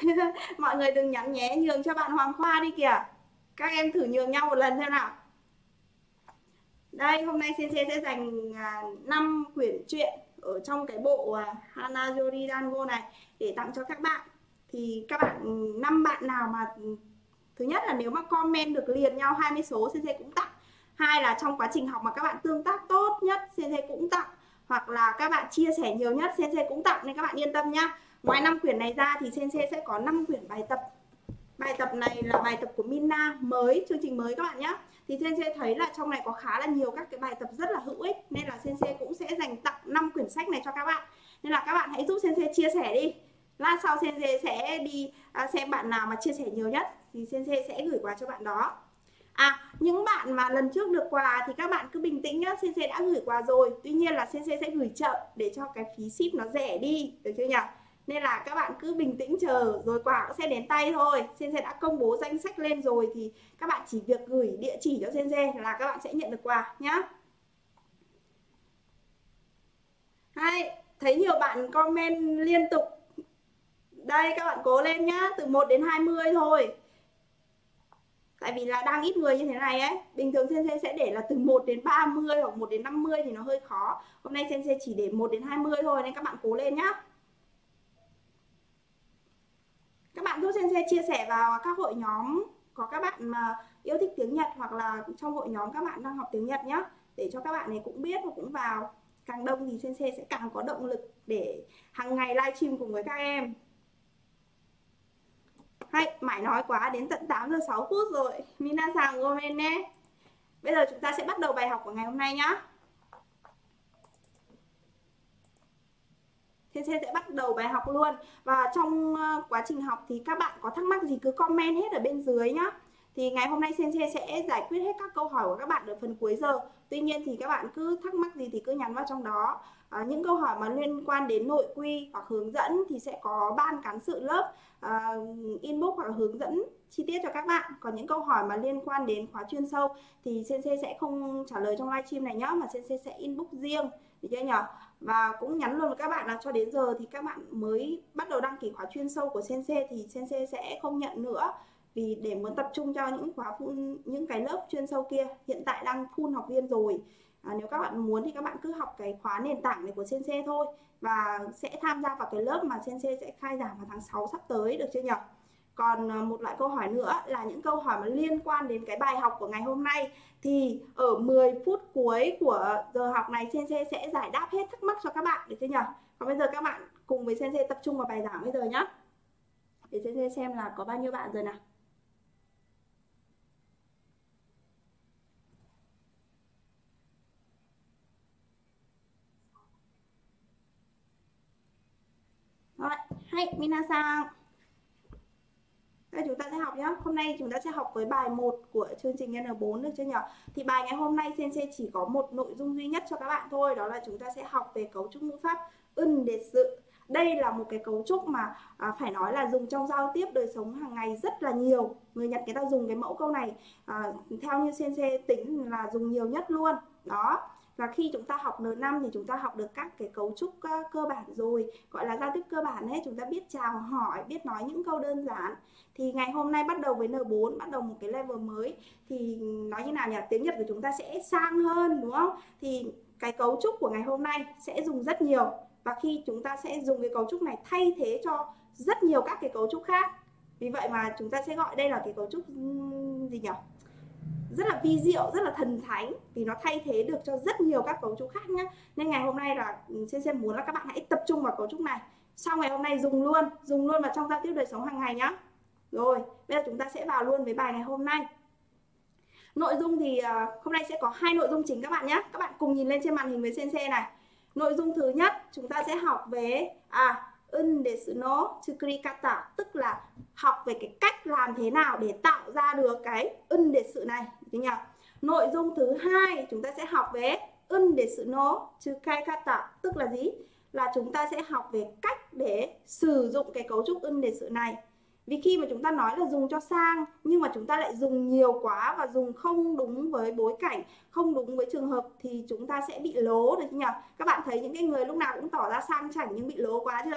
Mọi người đừng nhắn nhé, nhường cho bạn Hoàng Khoa đi kìa. Các em thử nhường nhau một lần xem nào. Đây, hôm nay Sensei sẽ dành 5 quyển truyện ở trong cái bộ Hana Yori Dango này để tặng cho các bạn. Thì các bạn 5 bạn nào mà thứ nhất là nếu mà comment được liền nhau 20 số Sensei cũng tặng. Hai là trong quá trình học mà các bạn tương tác tốt nhất Sensei cũng tặng. Hoặc là các bạn chia sẻ nhiều nhất Sensei cũng tặng, nên các bạn yên tâm nhá. Ngoài 5 quyển này ra thì Sensei sẽ có 5 quyển bài tập. Bài tập này là bài tập của Mina mới, chương trình mới các bạn nhé. Thì Sensei thấy là trong này có khá là nhiều các cái bài tập rất là hữu ích, nên là Sensei cũng sẽ dành tặng 5 quyển sách này cho các bạn. Nên là các bạn hãy giúp Sensei chia sẻ đi. Lát sau Sensei sẽ đi xem bạn nào mà chia sẻ nhiều nhất thì Sensei sẽ gửi quà cho bạn đó. Những bạn mà lần trước được quà thì các bạn cứ bình tĩnh nhá, Sensei đã gửi quà rồi. Tuy nhiên là Sensei sẽ gửi chậm để cho cái phí ship nó rẻ đi, được chưa nhỉ? Nên là các bạn cứ bình tĩnh chờ rồi quà cũng sẽ đến tay thôi. Sensei đã công bố danh sách lên rồi thì các bạn chỉ việc gửi địa chỉ cho Sensei là các bạn sẽ nhận được quà nhá. Thấy nhiều bạn comment liên tục. Đây các bạn cố lên nhá, từ 1 đến 20 thôi. Tại vì là đang ít người như thế này ấy. Bình thường Sensei sẽ để là từ 1 đến 30 hoặc 1 đến 50 thì nó hơi khó. Hôm nay Sensei chỉ để 1 đến 20 thôi nên các bạn cố lên nhá. Các bạn giúp Sensei chia sẻ vào các hội nhóm có các bạn mà yêu thích tiếng Nhật, hoặc là trong hội nhóm các bạn đang học tiếng Nhật nhé, để cho các bạn này cũng biết và cũng vào. Càng đông thì Sensei sẽ càng có động lực để hàng ngày livestream cùng với các em. Mãi nói quá, đến tận 8 giờ 6 phút rồi. Minasan gomen ne. Bây giờ chúng ta sẽ bắt đầu bài học của ngày hôm nay nhá. Sensei sẽ bắt đầu bài học luôn. Và trong quá trình học thì các bạn có thắc mắc gì cứ comment hết ở bên dưới nhá. Thì ngày hôm nay Sensei sẽ giải quyết hết các câu hỏi của các bạn ở phần cuối giờ. Tuy nhiên thì các bạn cứ thắc mắc gì thì cứ nhắn vào trong đó. Những câu hỏi mà liên quan đến nội quy hoặc hướng dẫn thì sẽ có ban cán sự lớp inbox hoặc hướng dẫn chi tiết cho các bạn. Còn những câu hỏi mà liên quan đến khóa chuyên sâu thì Sensei sẽ không trả lời trong livestream này nhá, mà Sensei sẽ inbox riêng, được chưa nhỉ? Và cũng nhắn luôn với các bạn là cho đến giờ thì các bạn mới bắt đầu đăng ký khóa chuyên sâu của Sensei thì Sensei sẽ không nhận nữa, vì để muốn tập trung cho những cái lớp chuyên sâu kia. Hiện tại đang full học viên rồi. Nếu các bạn muốn thì các bạn cứ học cái khóa nền tảng này của Sensei thôi, và sẽ tham gia vào cái lớp mà Sensei sẽ khai giảng vào tháng 6 sắp tới, được chưa nhỉ? Còn một loại câu hỏi nữa là những câu hỏi mà liên quan đến cái bài học của ngày hôm nay, thì ở 10 phút cuối của giờ học này Sensei sẽ giải đáp hết thắc mắc cho các bạn, được chưa nhỉ? Còn bây giờ các bạn cùng với Sensei tập trung vào bài giảng bây giờ nhé. Để Sensei xem là có bao nhiêu bạn rồi nào. Rồi, minasan. Đây chúng ta sẽ học nhé. Hôm nay chúng ta sẽ học với bài 1 của chương trình N4, được chưa nhỉ? Thì bài ngày hôm nay Sensei chỉ có một nội dung duy nhất cho các bạn thôi, đó là chúng ta sẽ học về cấu trúc ngữ pháp desu. Đây là một cái cấu trúc mà phải nói là dùng trong giao tiếp đời sống hàng ngày rất là nhiều. Người Nhật người ta dùng cái mẫu câu này theo như Sensei tính là dùng nhiều nhất luôn. Đó. Và khi chúng ta học N5 thì chúng ta học được các cái cấu trúc cơ bản rồi, gọi là giao tiếp cơ bản ấy, chúng ta biết chào hỏi, biết nói những câu đơn giản. Thì ngày hôm nay bắt đầu với N4, bắt đầu một cái level mới, thì nói như nào nhỉ, tiếng Nhật của chúng ta sẽ sang hơn, đúng không? Thì cái cấu trúc của ngày hôm nay sẽ dùng rất nhiều, và khi chúng ta sẽ dùng cái cấu trúc này thay thế cho rất nhiều các cái cấu trúc khác. Vì vậy mà chúng ta sẽ gọi đây là cái cấu trúc gì nhỉ? Rất là vi diệu, rất là thần thánh, vì nó thay thế được cho rất nhiều các cấu trúc khác nhé. Nên ngày hôm nay là Sensei muốn là các bạn hãy tập trung vào cấu trúc này. Sau ngày hôm nay dùng luôn vào trong giao tiếp đời sống hàng ngày nhá. Rồi, bây giờ chúng ta sẽ vào luôn với bài ngày hôm nay. Nội dung thì hôm nay sẽ có 2 nội dung chính các bạn nhé. Các bạn cùng nhìn lên trên màn hình với Sensei này. Nội dung thứ nhất chúng ta sẽ học về desu no tsukurikata, tức là học về cái cách làm thế nào để tạo ra được cái desu này, được nhỉ? Nội dung thứ hai chúng ta sẽ học về desu no tsukaikata, tức là gì? Là chúng ta sẽ học về cách để sử dụng cái cấu trúc desu này. Vì khi mà chúng ta nói là dùng cho sang, nhưng mà chúng ta lại dùng nhiều quá và dùng không đúng với bối cảnh, không đúng với trường hợp thì chúng ta sẽ bị lố, được nhỉ? Các bạn thấy những cái người lúc nào cũng tỏ ra sang chảnh nhưng bị lố quá chưa?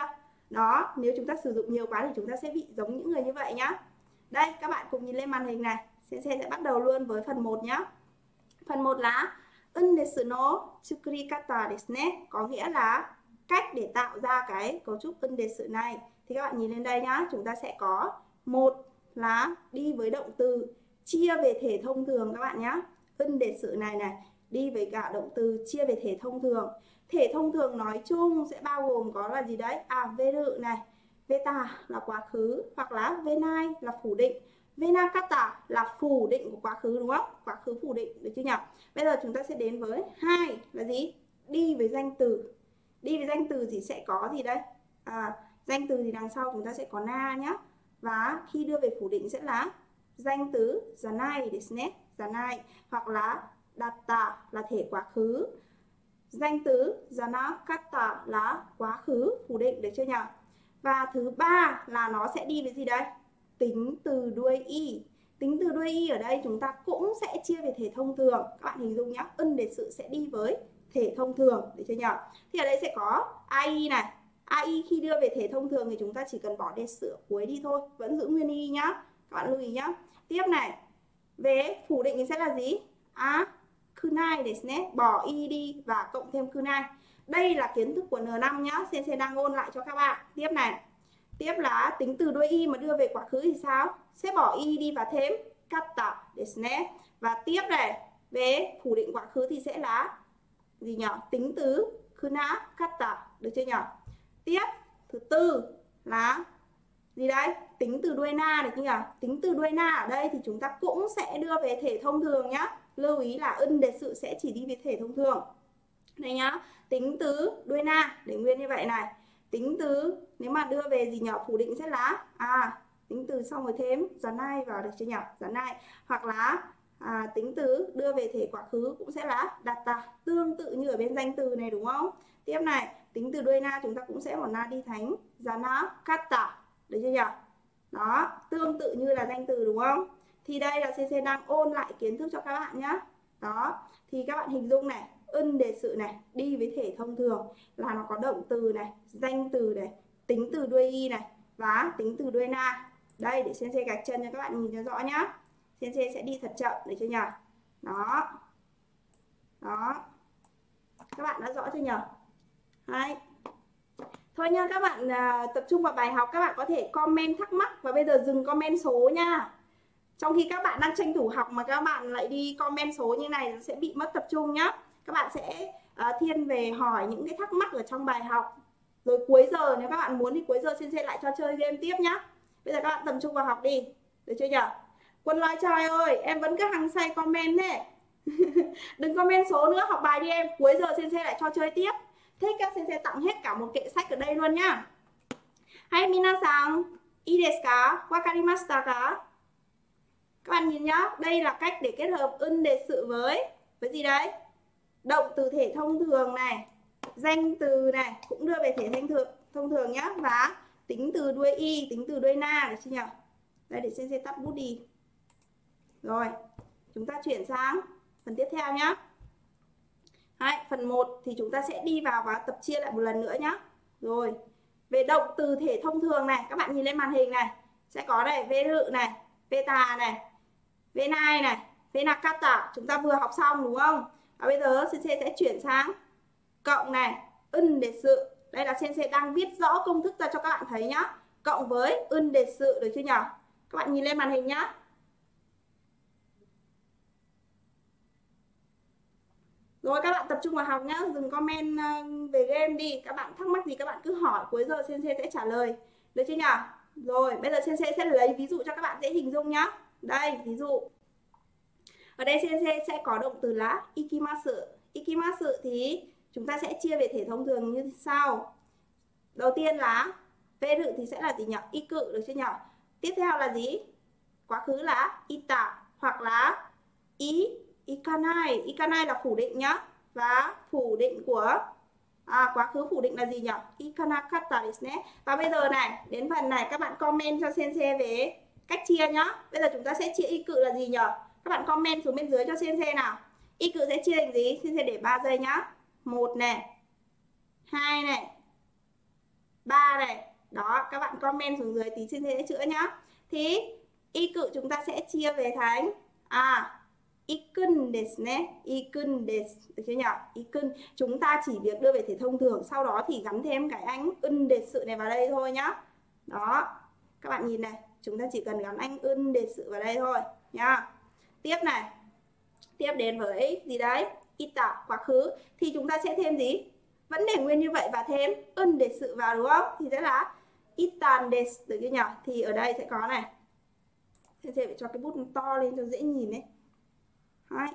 Đó, nếu chúng ta sử dụng nhiều quá thì chúng ta sẽ bị giống những người như vậy nhá. Đây, các bạn cùng nhìn lên màn hình này. Sensei sẽ bắt đầu luôn với phần 1 nhá. Phần 1 là un desu no tsukurikata desu ne, có nghĩa là cách để tạo ra cái cấu trúc un desu này. Thì các bạn nhìn lên đây nhá, chúng ta sẽ có một là đi với động từ chia về thể thông thường các bạn nhá. Un desu này đi với cả động từ chia về thể thông thường. Thể thông thường nói chung sẽ bao gồm có là gì đấy? Veru này, veta là quá khứ, hoặc là venai là phủ định, venakata là phủ định của quá khứ, đúng không? Quá khứ phủ định, được chưa nhỉ? Bây giờ chúng ta sẽ đến với 2 là gì? Đi với danh từ. Đi với danh từ thì sẽ có gì đây? Danh từ thì đằng sau chúng ta sẽ có na nhá. Và khi đưa về phủ định sẽ là danh từ zanai desu ne, zanai, hoặc là datta là thể quá khứ. Danh từ zanakata là quá khứ phủ định, được chưa nhỉ? Và thứ ba là nó sẽ đi với gì đây? Tính từ đuôi y. Tính từ đuôi y ở đây chúng ta cũng sẽ chia về thể thông thường. Các bạn hình dung nhá, un desu sẽ đi với thể thông thường, được chưa nhỉ? Thì ở đây sẽ có ai này. Ai khi đưa về thể thông thường thì chúng ta chỉ cần bỏ desu ở cuối đi thôi, vẫn giữ nguyên y nhá. Các bạn lưu ý nhá. Tiếp này, về phủ định thì sẽ là gì? Kunai desu ne, bỏ y đi và cộng thêm kunai. Đây là kiến thức của N5 nhá, Sensei đang ôn lại cho các bạn. Tiếp này. Tiếp là tính từ đuôi y mà đưa về quá khứ thì sao? Sẽ bỏ y đi và thêm kata desu ne. Và tiếp này, về phủ định quá khứ thì sẽ là gì nhỉ? Tính từ kuna kata, được chưa nhỉ? Tiếp, thứ tư là gì đây? Tính từ đuôi na, được chưa nhỉ? Tính từ đuôi na ở đây thì chúng ta cũng sẽ đưa về thể thông thường nhá. Lưu ý là un desu sẽ chỉ đi về thể thông thường. Đây nhá, tính từ đuôi na để nguyên như vậy này. Tính từ nếu mà đưa về gì nhỏ phủ định sẽ là tính từ xong rồi thêm zanai vào, được chưa nhỉ? Zanai, hoặc là tính từ đưa về thể quá khứ cũng sẽ là datta, tương tự như ở bên danh từ này, đúng không? Tiếp này, tính từ đuôi na chúng ta cũng sẽ bỏ na đi thành zanakata, được chưa nhỉ? Đó, tương tự như là danh từ, đúng không? Thì đây là CC đang ôn lại kiến thức cho các bạn nhé. Đó, thì các bạn hình dung này, un desu này đi với thể thông thường là nó có động từ này, danh từ này, tính từ đuôi y này và tính từ đuôi na. Đây, để Sensei gạch chân cho các bạn nhìn cho rõ nhá. Sensei sẽ đi thật chậm để cho nhỉ. Đó. Đó. Các bạn đã rõ chưa nhỉ? Đấy. Thôi nha, các bạn tập trung vào bài học, các bạn có thể comment thắc mắc và bây giờ dừng comment số nha. Trong khi các bạn đang tranh thủ học mà các bạn lại đi comment số như này sẽ bị mất tập trung nhá. Các bạn sẽ thiên về hỏi những cái thắc mắc ở trong bài học. Rồi cuối giờ nếu các bạn muốn thì cuối giờ Sensei lại cho chơi game tiếp nhá. Bây giờ các bạn tập trung vào học đi, được chưa nhỉ? Quân Loa Trai ơi, em vẫn cứ hăng say comment thế. Đừng comment số nữa, học bài đi em. Cuối giờ Sensei lại cho chơi tiếp. Thích các Sensei tặng hết cả một kệ sách ở đây luôn nhá. Hay minasan, ii desu ka? Wakarimashita ka? Các bạn nhìn nhá, đây là cách để kết hợp un desu với gì đấy? Động từ thể thông thường này, danh từ này cũng đưa về thể thông thường nhá, và tính từ đuôi y, tính từ đuôi na, được chưa nhỉ? Đây, để Sensei tắt bút đi. Rồi, chúng ta chuyển sang phần tiếp theo nhá. Đấy, phần 1 thì chúng ta sẽ đi vào và tập chia lại một lần nữa nhá. Rồi, về động từ thể thông thường này, các bạn nhìn lên màn hình này, sẽ có này, veru này, veta này, venai này, venakata, chúng ta vừa học xong đúng không? Và bây giờ Sensei sẽ chuyển sang cộng này, un desu. Đây là Sensei đang viết rõ công thức ra cho các bạn thấy nhá. Cộng với un desu, được chưa nhỉ? Các bạn nhìn lên màn hình nhá. Rồi các bạn tập trung vào học nhá, dừng comment về game đi. Các bạn thắc mắc gì các bạn cứ hỏi, cuối giờ Sensei sẽ trả lời, được chưa nhỉ? Rồi, bây giờ Sensei sẽ lấy ví dụ cho các bạn dễ hình dung nhá. Đây, ví dụ. Ở đây Sensei sẽ có động từ là ikimasu. Ikimasu thì chúng ta sẽ chia về thể thông thường như sau. Đầu tiên là veru thì sẽ là gì nhỉ? Iku, được chưa nhỉ? Tiếp theo là gì? Quá khứ là ita, hoặc là ikanai. Ikanai là phủ định nhá. Và phủ định của quá khứ phủ định là gì nhỉ? Ikanakata desu ne. Và bây giờ này, đến phần này các bạn comment cho Sensei về cách chia nhá. Bây giờ chúng ta sẽ chia iku là gì nhỉ? Các bạn comment xuống bên dưới cho Sensei nào. Iku sẽ chia thành gì? Sensei để 3 giây nhá. 1 này, 2 này, 3 này, Đó, các bạn comment xuống dưới tí Sensei sẽ chữa nhá. Thì y cự chúng ta sẽ chia về thành ikun desu ne, ikun desu, được chưa nhỉ? Ikun chúng ta chỉ việc đưa về thể thông thường, sau đó thì gắn thêm cái anh un desu này vào đây thôi nhá. Đó, các bạn nhìn này, chúng ta chỉ cần gắn anh un desu vào đây thôi nhá. Tiếp này, tiếp đến với gì đấy, ita quá khứ thì chúng ta sẽ thêm gì, vẫn để nguyên như vậy và thêm un desu vào đúng không? Thì sẽ là itan desu, được chưa nhỉ? Thì ở đây sẽ có này, Sensei phải cho cái bút to lên cho dễ nhìn đấy. Đấy.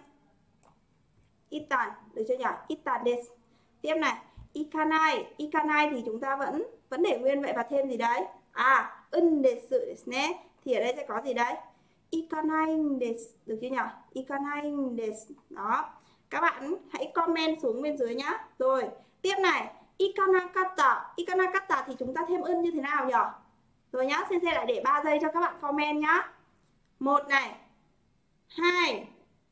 Itan, được chưa nhỉ? Itan desu. Tiếp này, ikanai. Ikanai thì chúng ta vẫn để nguyên vậy và thêm gì đấy? Un desu desu ne. Thì ở đây sẽ có gì đấy? Ikanai desu, được chưa nhỉ? Ikanai desu. Đó. Các bạn hãy comment xuống bên dưới nhá. Rồi, tiếp này, ikanakata. Ikanakata thì chúng ta thêm un như thế nào nhỉ? Rồi nhá, Sensei lại để 3 giây cho các bạn comment nhá. 1 này, 2,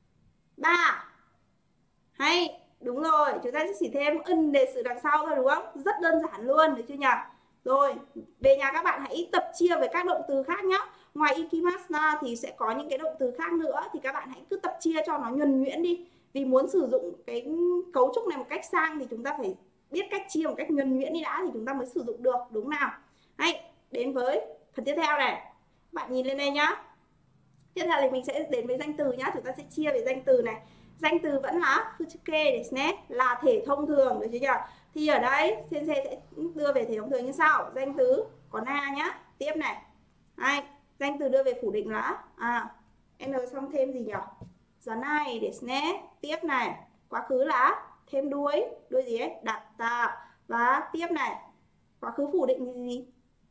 3. Hay, đúng rồi, chúng ta sẽ chỉ thêm un đề sự đằng sau thôi đúng không? Rất đơn giản luôn, được chưa nhỉ? Rồi, về nhà các bạn hãy tập chia với các động từ khác nhá. Ngoài ikimasu ra thì sẽ có những cái động từ khác nữa, thì các bạn hãy cứ tập chia cho nó nhuần nhuyễn đi. Vì muốn sử dụng cái cấu trúc này một cách sang thì chúng ta phải biết cách chia một cách nhuần nhuyễn đi đã thì chúng ta mới sử dụng được, đúng nào? Hay, đến với phần tiếp theo này. Các bạn nhìn lên đây nhá. Tiếp theo thì mình sẽ đến với danh từ nhá. Chúng ta sẽ chia về danh từ này. Danh từ vẫn là fuchuke desu ne, là thể thông thường, được chưa nhỉ? Thì ở đây Sensei sẽ đưa về thể thông thường như sau. Danh từ có na nhá. Tiếp này. Đây, danh từ đưa về phủ định là n xong thêm gì nhỉ? Janai desu ne. Tiếp này, quá khứ là thêm đuôi gì ấy? Datta. Và tiếp này, quá khứ phủ định gì?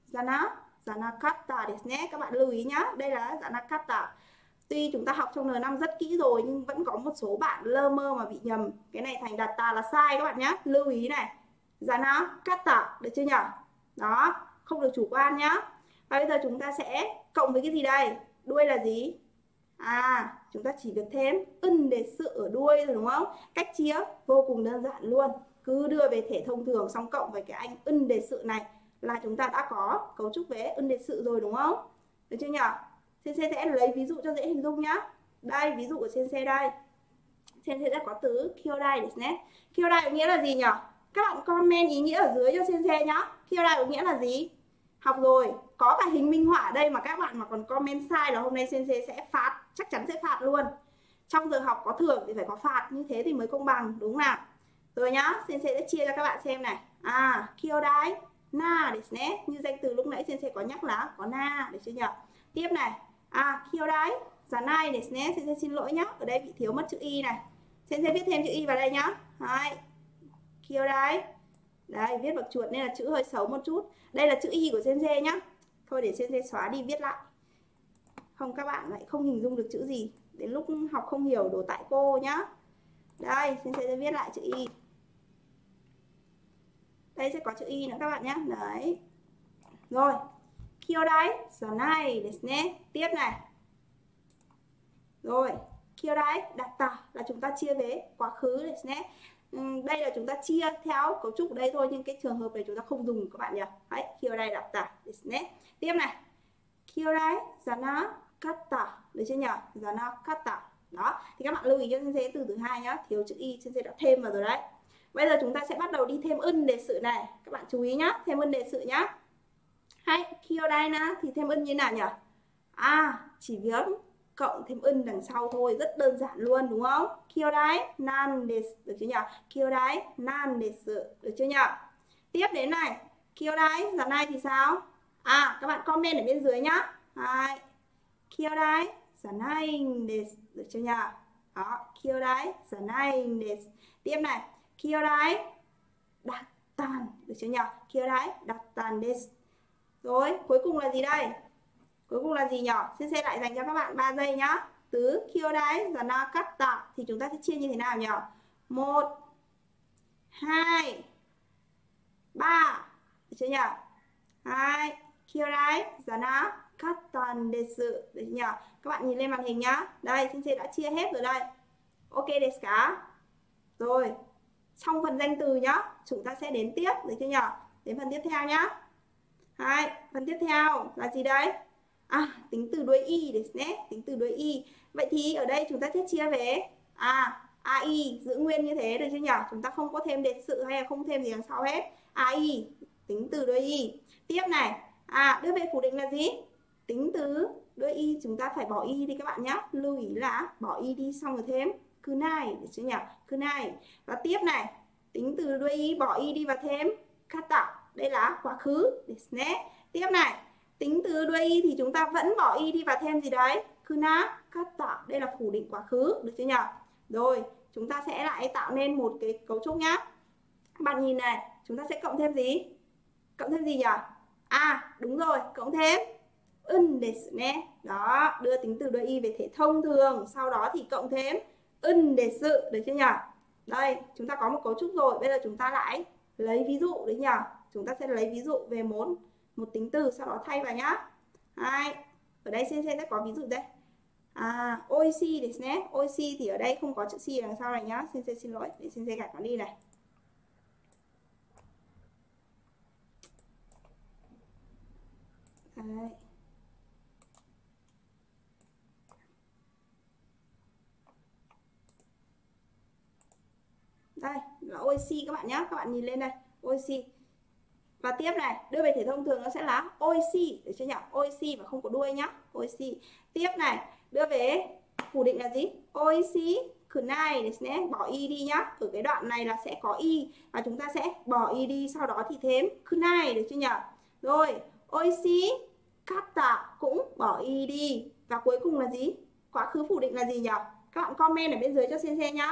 Zanakata desu ne. Các bạn lưu ý nhá, đây là Zanakata. Tuy chúng ta học trong N5 rất kỹ rồi nhưng vẫn có một số bạn lơ mơ mà bị nhầm. Cái này thành data là sai các bạn nhé. Lưu ý này. Zanakata, được chưa nhỉ? Đó, không được chủ quan nhá. Và bây giờ chúng ta sẽ cộng với cái gì đây? Đuôi là gì? Chúng ta chỉ việc thêm un đề sự ở đuôi rồi đúng không? Cách chia vô cùng đơn giản luôn. Cứ đưa về thể thông thường xong cộng với cái anh un đề sự này là chúng ta đã có cấu trúc vế un đề sự rồi đúng không? Được chưa nhỉ? Sensei sẽ lấy ví dụ cho dễ hình dung nhá. Đây, ví dụ của Sensei đây. Sensei sẽ có từ kyodai desu ne. Kyodai có nghĩa là gì nhỉ? Các bạn comment ý nghĩa ở dưới cho Sensei nhá. Kyodai có nghĩa là gì? Học rồi, có cả hình minh họa ở đây mà các bạn mà còn comment sai là hôm nay Sensei sẽ phạt, chắc chắn sẽ phạt luôn. Trong giờ học có thưởng thì phải có phạt, như thế thì mới công bằng, đúng không nào? Rồi nhá, Sensei sẽ chia cho các bạn xem này. Kyodai na desu ne. Như danh từ lúc nãy Sensei có nhắc là có na, được chưa nhỉ? Tiếp này, kyodai janai desu ne. Sensei xin lỗi nhá, ở đây bị thiếu mất chữ y này. Sensei viết thêm chữ y vào đây nhá. Đấy. Kyodai. Đây, viết bằng chuột nên là chữ hơi xấu một chút. Đây là chữ y của Sensei nhá. Thôi để Sensei xóa đi viết lại. Không các bạn lại không hình dung được chữ gì. Đến lúc học không hiểu đổ tại cô nhá. Đây, Sensei sẽ viết lại chữ y. Đây sẽ có chữ y nữa các bạn nhé. Đấy. Rồi. Kyodai janai desu ne. Tiếp này. Rồi, kyodai datta là chúng ta chia về quá khứ desu ne. Đây là chúng ta chia theo cấu trúc ở đây thôi nhưng cái trường hợp này chúng ta không dùng các bạn nhỉ. Đấy, kyodai datta desu ne. Tiếp này. Kyodai janakata, được chưa nhỉ? Janakata. Đó, thì các bạn lưu ý cho Sensei từ thứ hai nhá, thiếu chữ y Sensei đã thêm vào rồi đấy. Bây giờ chúng ta sẽ bắt đầu đi thêm un đề sự này. Các bạn chú ý nhá, thêm un đề sự nhá. Hay, kyodai na thì thêm un như nào nhỉ? Chỉ việc cộng thêm un đằng sau thôi, rất đơn giản luôn đúng không? Kyodai nan desu, được chưa nhỉ? Kyodai nan desu, được chưa nhỉ? Tiếp đến này, kyodai janai thì sao? Các bạn comment ở bên dưới nhá. Hai. Kyodai janai desu, được chưa nhỉ? Đó, kyodai janai desu. Tiếp này, kyodai dattan, được chưa nhỉ? Kyodai dattan desu. Rồi, cuối cùng là gì đây? Cuối cùng là gì nhỉ? Sensei lại dành cho các bạn 3 giây nhá. Từ kyodai janakata thì chúng ta sẽ chia như thế nào nhỉ? 1 2 3, được chưa nhỉ? 2. Kyodai janakata desu, được chưa nhỉ? Các bạn nhìn lên màn hình nhá. Đây, Sensei đã chia hết rồi đây. Ok desu ka? Rồi, xong phần danh từ nhá. Chúng ta sẽ đến tiếp, được chưa nhỉ? Đến phần tiếp theo nhá. Hai, phần tiếp theo là gì đấy? À, tính từ đuôi y desu ne, tính từ đuôi y. Vậy thì ở đây chúng ta sẽ chia về ai giữ nguyên như thế được chưa nhỉ? Chúng ta không có thêm đề sự hay là không thêm gì đằng sau hết. Ai, tính từ đuôi y. Tiếp này, đưa về phủ định là gì? Tính từ đuôi y chúng ta phải bỏ y đi các bạn nhé. Lưu ý là bỏ y đi xong rồi thêm kunai được chưa nhỉ? Kunai. Và tiếp này, tính từ đuôi y bỏ y đi và thêm kata. Đây là quá khứ desu ne. Tiếp này, tính từ đuôi y thì chúng ta vẫn bỏ y đi và thêm gì đấy? Kuna kata. Đây là phủ định quá khứ, được chưa nhỉ? Rồi, chúng ta sẽ lại tạo nên một cái cấu trúc nhá. Bạn nhìn này, chúng ta sẽ cộng thêm gì? Cộng thêm gì nhỉ? Đúng rồi, cộng thêm desu ne. Đó, đưa tính từ đuôi y về thể thông thường, sau đó thì cộng thêm desu, được chưa nhỉ? Đây, chúng ta có một cấu trúc rồi, bây giờ chúng ta lại lấy ví dụ đấy nhỉ? Chúng ta sẽ lấy ví dụ về một tính từ, sau đó thay vào nhá. Ở đây sensei sẽ có ví dụ đây. Oishi desu ne. Oishi thì ở đây không có chữ si đằng sau này nhá. Sensei xin lỗi, để sensei gạch nó đi này. Đấy. Đây là oishi các bạn nhé. Các bạn nhìn lên đây, oishi. Và tiếp này, đưa về thể thông thường nó sẽ là oishi, được chưa nhỉ? Oishi và không có đuôi nhá. Oishi. Tiếp này, đưa về phủ định là gì? Oishi kunai desu ne. Bỏ y đi nhá. Ở cái đoạn này là sẽ có y và chúng ta sẽ bỏ y đi, sau đó thì thêm kunai, được chưa nhỉ? Rồi, oishi kata cũng bỏ y đi. Và cuối cùng là gì? Quá khứ phủ định là gì nhỉ? Các bạn comment ở bên dưới cho sensei nhá.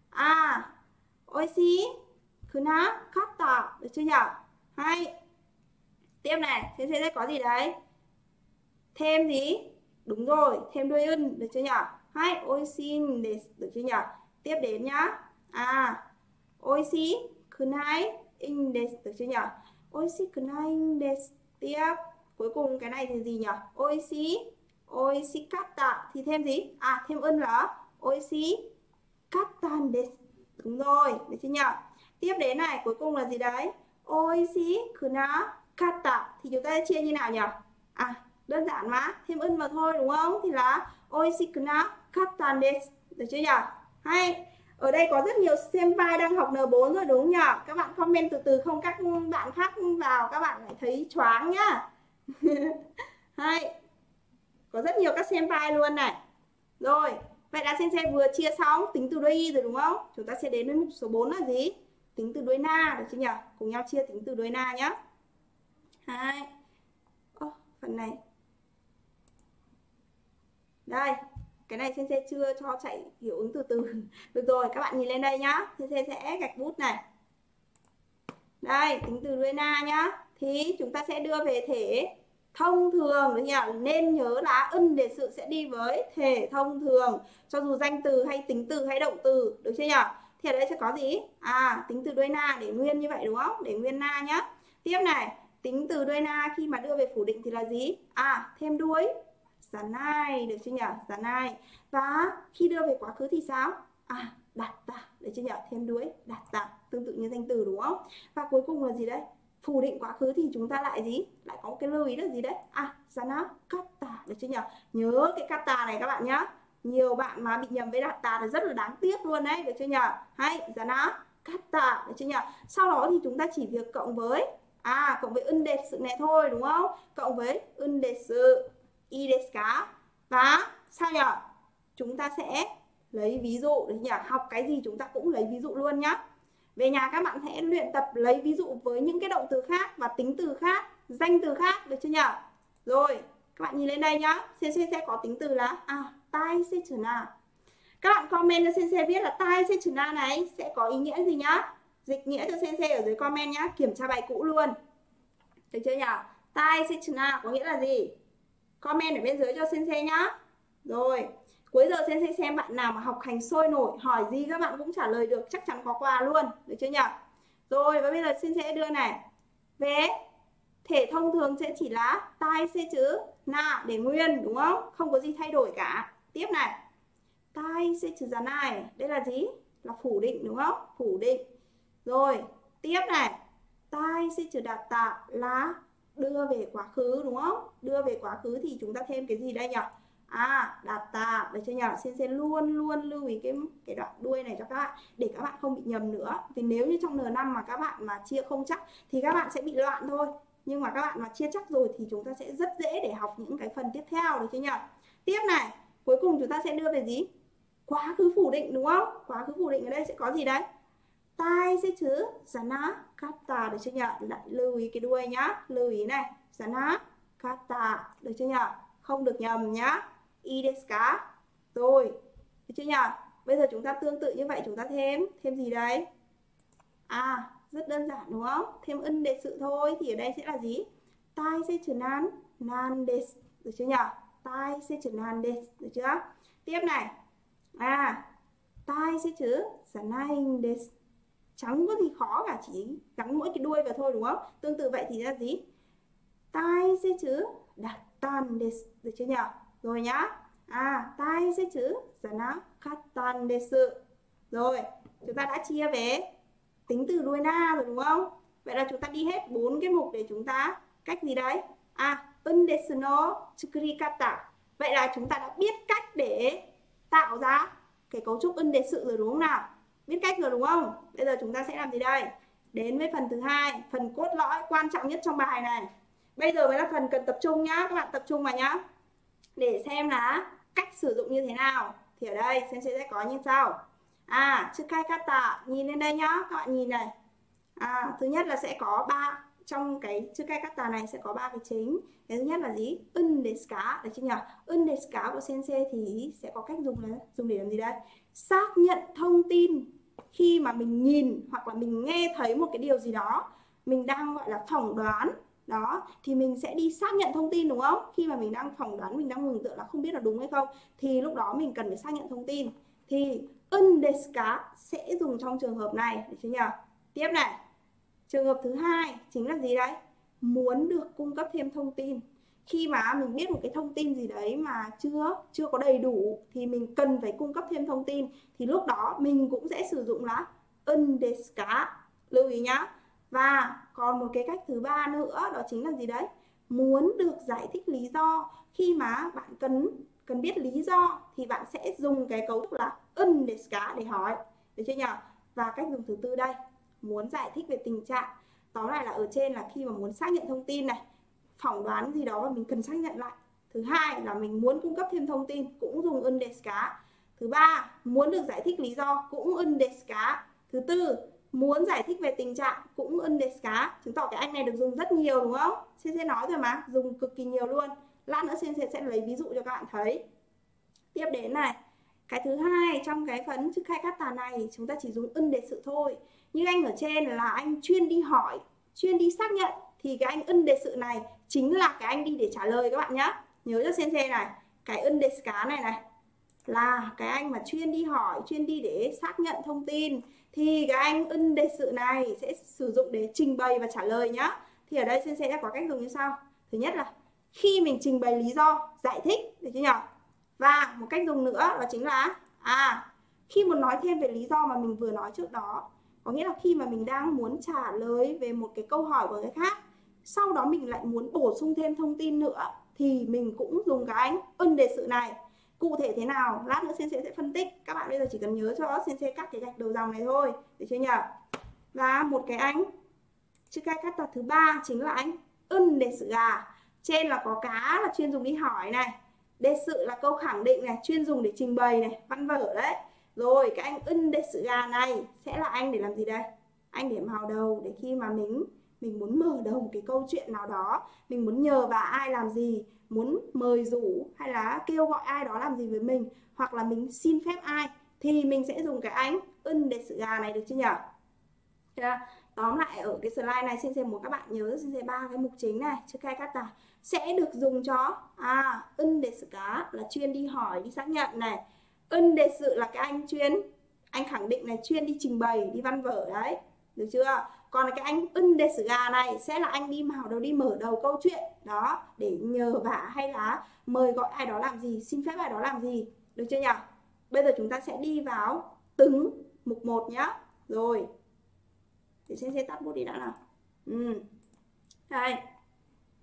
Oishi kuna kata, được chưa nhỉ? Hay. Tiếp này, sensei sẽ có gì đấy? Thêm gì? Đúng rồi, thêm đuôi ưn, được chưa nhỉ? Hay, oishin desu, được chưa nhỉ? Tiếp đến nhá. Oishi kunai in desu, được chưa nhỉ? Oishi kunai in desu. Tiếp, cuối cùng cái này thì gì nhỉ? Oishi kata thì thêm gì? Thêm ưn là oishi kata desu. Đúng rồi, được chưa nhỉ? Tiếp đến này, cuối cùng là gì đấy? Oishi kuna kata thì chúng ta sẽ chia như nào nhỉ? Đơn giản mà, thêm ưn vào thôi đúng không? Thì là oishi kuna kata desu, được chưa nhỉ? Hay. Ở đây có rất nhiều senpai đang học N4 rồi đúng không nhỉ? Các bạn comment từ từ, không các bạn khác vào các bạn lại thấy choáng nhá. Hay. Có rất nhiều các senpai luôn này. Rồi, vậy là sensei vừa chia xong tính từ đuôi y rồi đúng không? Chúng ta sẽ đến với mục số 4 là gì? Tính từ đuôi na, được chưa nhỉ? Cùng nhau chia tính từ đuôi na nhé. Phần này. Đây, cái này sensei chưa cho chạy hiệu ứng từ từ. Được rồi, các bạn nhìn lên đây nhá. Sensei sẽ gạch bút này. Đây, tính từ đuôi na nhá. Thì chúng ta sẽ đưa về thể thông thường, được nhỉ? Nên nhớ là đề sự sẽ đi với thể thông thường, cho dù danh từ hay tính từ hay động từ, được chưa nhỉ? Thì ở đây sẽ có gì? Tính từ đuôi na để nguyên như vậy đúng không? Để nguyên na nhá. Tiếp này, tính từ đuôi na khi mà đưa về phủ định thì là gì? Thêm đuôi zanai, được chưa nhỉ? Zanai. Và khi đưa về quá khứ thì sao? Datta, được chưa nhỉ? Thêm đuôi datta, tương tự như danh từ đúng không? Và cuối cùng là gì đấy? Phủ định quá khứ thì chúng ta lại gì? Lại có một cái lưu ý là gì đấy? Zana kata, được chưa nhỉ? Nhớ cái kata này các bạn nhá. Nhiều bạn mà bị nhầm với datta thì rất là đáng tiếc luôn đấy, được chưa nhỉ? Hay, zana kata, được chưa nhỉ? Sau đó thì chúng ta chỉ việc cộng với cộng với desu này thôi đúng không? Cộng với desu, i desu ka. Và sao nhỉ? Chúng ta sẽ lấy ví dụ, được nhỉ? Học cái gì chúng ta cũng lấy ví dụ luôn nhá. Về nhà các bạn hãy luyện tập lấy ví dụ với những cái động từ khác và tính từ khác, danh từ khác, được chưa nhỉ? Rồi, các bạn nhìn lên đây nhá. Sensei sẽ có tính từ là tai sechuna. Các bạn comment cho sensei biết là tai sechuna này sẽ có ý nghĩa gì nhá. Dịch nghĩa cho sensei ở dưới comment nhá, kiểm tra bài cũ luôn. Được chưa nhỉ? Tai sechuna có nghĩa là gì? Comment ở bên dưới cho sensei nhá. Rồi, cuối giờ sensei xem bạn nào mà học hành sôi nổi, hỏi gì các bạn cũng trả lời được, chắc chắn có quà luôn, được chưa nhỉ? Rồi, và bây giờ sensei sẽ đưa này. Về thể thông thường sẽ chỉ là tai sẽ chữ na để nguyên đúng không? Không có gì thay đổi cả. Tiếp này. Tai sẽ chữ giá này, đây là gì? Là phủ định đúng không? Phủ định. Rồi, tiếp này. Tai sẽ chữ đạt tạ là đưa về quá khứ đúng không? Đưa về quá khứ thì chúng ta thêm cái gì đây nhỉ? Data, được chưa nhỉ? Sensei luôn luôn lưu ý cái đoạn đuôi này cho các bạn để các bạn không bị nhầm nữa. Vì nếu như trong N5 mà các bạn mà chia không chắc thì các bạn sẽ bị loạn thôi. Nhưng mà các bạn mà chia chắc rồi thì chúng ta sẽ rất dễ để học những cái phần tiếp theo, được chưa nhỉ? Tiếp này, cuối cùng chúng ta sẽ đưa về gì? Quá khứ phủ định đúng không? Quá khứ phủ định ở đây sẽ có gì đấy? Tai sẽ chữ sana kata, được chưa nhỉ? Lại lưu ý cái đuôi nhá. Lưu ý này, sana kata, được chưa nhỉ? Không được nhầm nhá. I desu ka? Rồi, được chưa nhỉ? Bây giờ chúng ta tương tự như vậy, chúng ta thêm gì đấy? Rất đơn giản đúng không? Thêm ân đề sự thôi thì ở đây sẽ là gì? Tai sẽ chữ nan desu, được chưa nhỉ? Tai sẽ chữ nan desu, được chưa? Tiếp này. Tai sẽ chữ sanai desu. Chẳng có gì khó cả, chỉ gắn mỗi cái đuôi vào thôi đúng không? Tương tự vậy thì là gì? Tai sẽ chữ dattan desu, được chưa nhỉ? Rồi nhá. Tai sẽ chữ sana kattan desu. Rồi, chúng ta đã chia về tính từ đuôi na rồi đúng không? Vậy là chúng ta đi hết 4 cái mục để chúng ta cách gì đấy? Un desu no tsukurikata. Vậy là chúng ta đã biết cách để tạo ra cái cấu trúc un desu rồi đúng không nào? Biết cách rồi đúng không? Bây giờ chúng ta sẽ làm gì đây? Đến với phần thứ hai, phần cốt lõi quan trọng nhất trong bài này. Bây giờ mới là phần cần tập trung nhá, các bạn tập trung vào nhá. Để xem là cách sử dụng như thế nào. Thì ở đây sensei sẽ có như sau. Tsukai kata, nhìn lên đây nhá, các bạn nhìn này. Thứ nhất là sẽ có 3, trong cái tsukai kata này sẽ có 3 cái chính. Cái thứ nhất là gì? Un desu ka, được chưa nhỉ? Un desu ka của sensei thì sẽ có cách dùng để làm gì đây? Xác nhận thông tin khi mà mình nhìn hoặc là mình nghe thấy một cái điều gì đó, mình đang gọi là phỏng đoán đó, thì mình sẽ đi xác nhận thông tin đúng không? Khi mà mình đang phỏng đoán, mình đang mường tượng là không biết là đúng hay không, thì lúc đó mình cần phải xác nhận thông tin. Thì un desu ka sẽ dùng trong trường hợp này, được chưa nhỉ? Tiếp này, trường hợp thứ hai chính là gì đấy? Muốn được cung cấp thêm thông tin. Khi mà mình biết một cái thông tin gì đấy mà chưa có đầy đủ thì mình cần phải cung cấp thêm thông tin, thì lúc đó mình cũng sẽ sử dụng là un desu ka. Lưu ý nhá. Và còn một cái cách thứ ba nữa, đó chính là gì đấy? Muốn được giải thích lý do. Khi mà bạn cần biết lý do thì bạn sẽ dùng cái cấu trúc là un desu ka để hỏi, được chưa nhỉ? Và cách dùng thứ tư đây, muốn giải thích về tình trạng. Tóm lại là ở trên là khi mà muốn xác nhận thông tin này, phỏng đoán gì đó và mình cần xác nhận lại. Thứ hai là mình muốn cung cấp thêm thông tin, cũng dùng un desu ka. Thứ ba, muốn được giải thích lý do, cũng un desu ka. Thứ tư, muốn giải thích về tình trạng, cũng un desu ka. Chứng tỏ cái anh này được dùng rất nhiều đúng không? Sensei nói rồi mà, dùng cực kỳ nhiều luôn. Lát nữa Sensei sẽ lấy ví dụ cho các bạn thấy. Tiếp đến này, cái thứ hai trong cái phần tsukai kata này chúng ta chỉ dùng un desu thôi. Như anh ở trên là anh chuyên đi hỏi, chuyên đi xác nhận, thì cái anh un desu này chính là cái anh đi để trả lời các bạn nhé. Nhớ cho sensei này, cái un desu ka này là cái anh mà chuyên đi hỏi, chuyên đi để xác nhận thông tin, thì cái anh un desu này sẽ sử dụng để trình bày và trả lời nhá. Thì ở đây sensei sẽ có cách dùng như sau. Thứ nhất là khi mình trình bày lý do, giải thích, được chưa nhỉ? Và một cách dùng nữa đó chính là khi muốn nói thêm về lý do mà mình vừa nói trước đó, có nghĩa là khi mà mình đang muốn trả lời về một cái câu hỏi của người khác, sau đó mình lại muốn bổ sung thêm thông tin nữa, thì mình cũng dùng cái anh un desu này. Cụ thể thế nào lát nữa sensei sẽ phân tích. Các bạn bây giờ chỉ cần nhớ cho sensei các cái gạch đầu dòng này thôi, được chưa nhỉ? Và một cái anh tsukai kata thứ ba chính là anh un desu ga. Trên là có cá là chuyên dùng đi hỏi này, desu là câu khẳng định này, chuyên dùng để trình bày này, văn vở đấy. Rồi cái anh un desu ga này sẽ là anh để làm gì đây? Anh để mào đầu, để khi mà mình muốn mở đầu một cái câu chuyện nào đó, mình muốn nhờ vả ai làm gì, muốn mời rủ hay là kêu gọi ai đó làm gì với mình, hoặc là mình xin phép ai, thì mình sẽ dùng cái anh un desu ga này, được chưa nhỉ? Tóm lại ở cái slide này sensei muốn các bạn nhớ sensei 3 cái mục chính này, tsukai kata sẽ được dùng cho un desu ka là chuyên đi hỏi, đi xác nhận này. Un desu là cái anh khẳng định này, chuyên đi trình bày, đi văn vở đấy, được chưa? Còn cái anh un desu ga này sẽ là anh đi mào đầu, đi mở đầu câu chuyện đó, để nhờ vả hay là mời gọi ai đó làm gì, xin phép ai đó làm gì, được chưa nhỉ? Bây giờ chúng ta sẽ đi vào từng mục một nhá. Rồi, để xem tắt bút đi đã nào. Đây,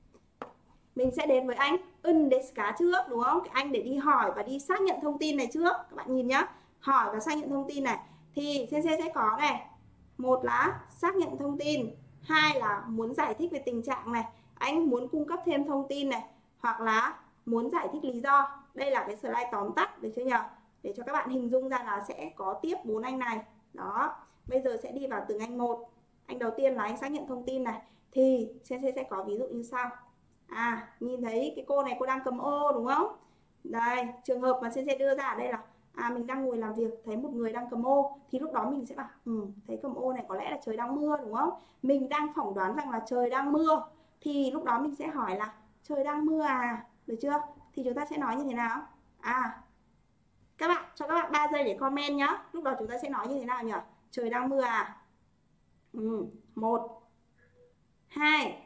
mình sẽ đến với anh desu ka trước, đúng không? Cái anh để đi hỏi và đi xác nhận thông tin này trước. Các bạn nhìn nhá, hỏi và xác nhận thông tin này. Thì sensei sẽ có này, một là xác nhận thông tin, hai là muốn giải thích về tình trạng này, anh muốn cung cấp thêm thông tin này, hoặc là muốn giải thích lý do. Đây là cái slide tóm tắt, được chưa nhỉ? Để cho các bạn hình dung ra là sẽ có tiếp 4 anh này. Đó, bây giờ sẽ đi vào từng anh một. Anh đầu tiên là anh xác nhận thông tin này. Thì sensei sẽ có ví dụ như sau. Nhìn thấy cái cô này cô đang cầm ô đúng không? Đây, trường hợp mà sensei đưa ra ở đây là mình đang ngồi làm việc, thấy một người đang cầm ô. Thì lúc đó mình sẽ bảo thấy cầm ô này có lẽ là trời đang mưa đúng không? Mình đang phỏng đoán rằng là trời đang mưa. Thì lúc đó mình sẽ hỏi là trời đang mưa à? Được chưa? Thì chúng ta sẽ nói như thế nào? Các bạn, cho các bạn 3 giây để comment nhá. Lúc đó chúng ta sẽ nói như thế nào nhỉ? Trời đang mưa à? 1 2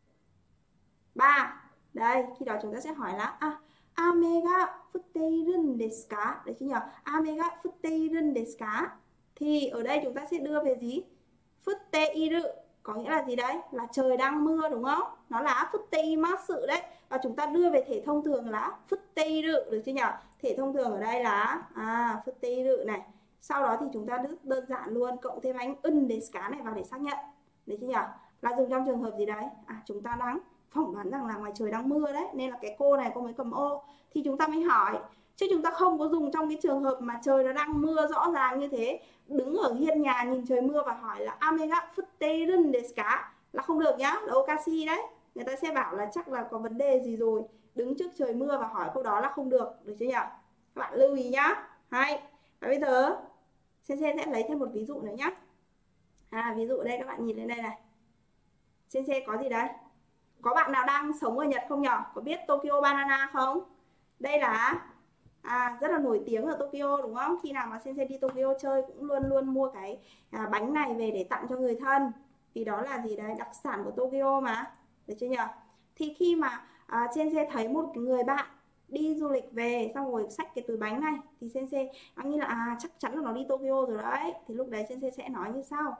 3. Đây, khi đó chúng ta sẽ hỏi là ame ga futteiru desu ka? Đấy chứ nhỉ? Ame ga futteiru desu ka? Thì ở đây chúng ta sẽ đưa về gì? Futteiru có nghĩa là gì đấy? Là trời đang mưa đúng không? Nó là futteimasu đấy. Và chúng ta đưa về thể thông thường là futteiru, được chưa nhỉ? Thể thông thường ở đây là futteiru này. Sau đó thì chúng ta đơn giản luôn cộng thêm anh desu ka này vào để xác nhận. Được chưa nhỉ? Là dùng trong trường hợp gì đấy? Chúng ta đang phỏng đoán rằng là ngoài trời đang mưa đấy, nên là cái cô này cô mới cầm ô. Thì chúng ta mới hỏi. Chứ chúng ta không có dùng trong cái trường hợp mà trời nó đang mưa rõ ràng như thế, đứng ở hiên nhà nhìn trời mưa và hỏi là ame ga futteirun desu ka? Là không được nhá, là okashi đấy. Người ta sẽ bảo là chắc là có vấn đề gì rồi. Đứng trước trời mưa và hỏi câu đó là không được, được chưa nhỉ? Các bạn lưu ý nhá. Hay. Và bây giờ sensei sẽ lấy thêm một ví dụ nữa nhá. Ví dụ đây các bạn nhìn lên đây này. Sensei có gì đấy? Có bạn nào đang sống ở Nhật không nhỉ? Có biết Tokyo Banana không? Đây là rất là nổi tiếng ở Tokyo đúng không? Khi nào mà sensei đi Tokyo chơi cũng luôn luôn mua cái bánh này về để tặng cho người thân. Vì đó là gì đấy? Đặc sản của Tokyo mà. Được chưa nhỉ? Thì khi mà sensei thấy một người bạn đi du lịch về xong rồi xách cái túi bánh này, thì sensei nghĩ là chắc chắn là nó đi Tokyo rồi đấy. Thì lúc đấy sensei sẽ nói như sau.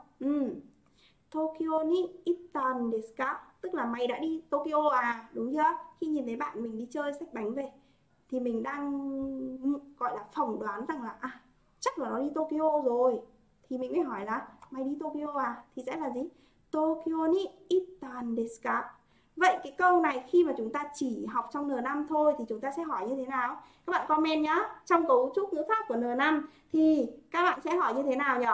Tokyo ni ittan desu ka? Tức là mày đã đi Tokyo à, đúng chưa? Khi nhìn thấy bạn mình đi chơi xách bánh về thì mình đang gọi là phỏng đoán rằng là chắc là nó đi Tokyo rồi. Thì mình mới hỏi là mày đi Tokyo à? Thì sẽ là gì? Tokyo ni ittan desu ka? Vậy cái câu này khi mà chúng ta chỉ học trong N5 thôi thì chúng ta sẽ hỏi như thế nào? Các bạn comment nhá. Trong cấu trúc ngữ pháp của N5 thì các bạn sẽ hỏi như thế nào nhỉ?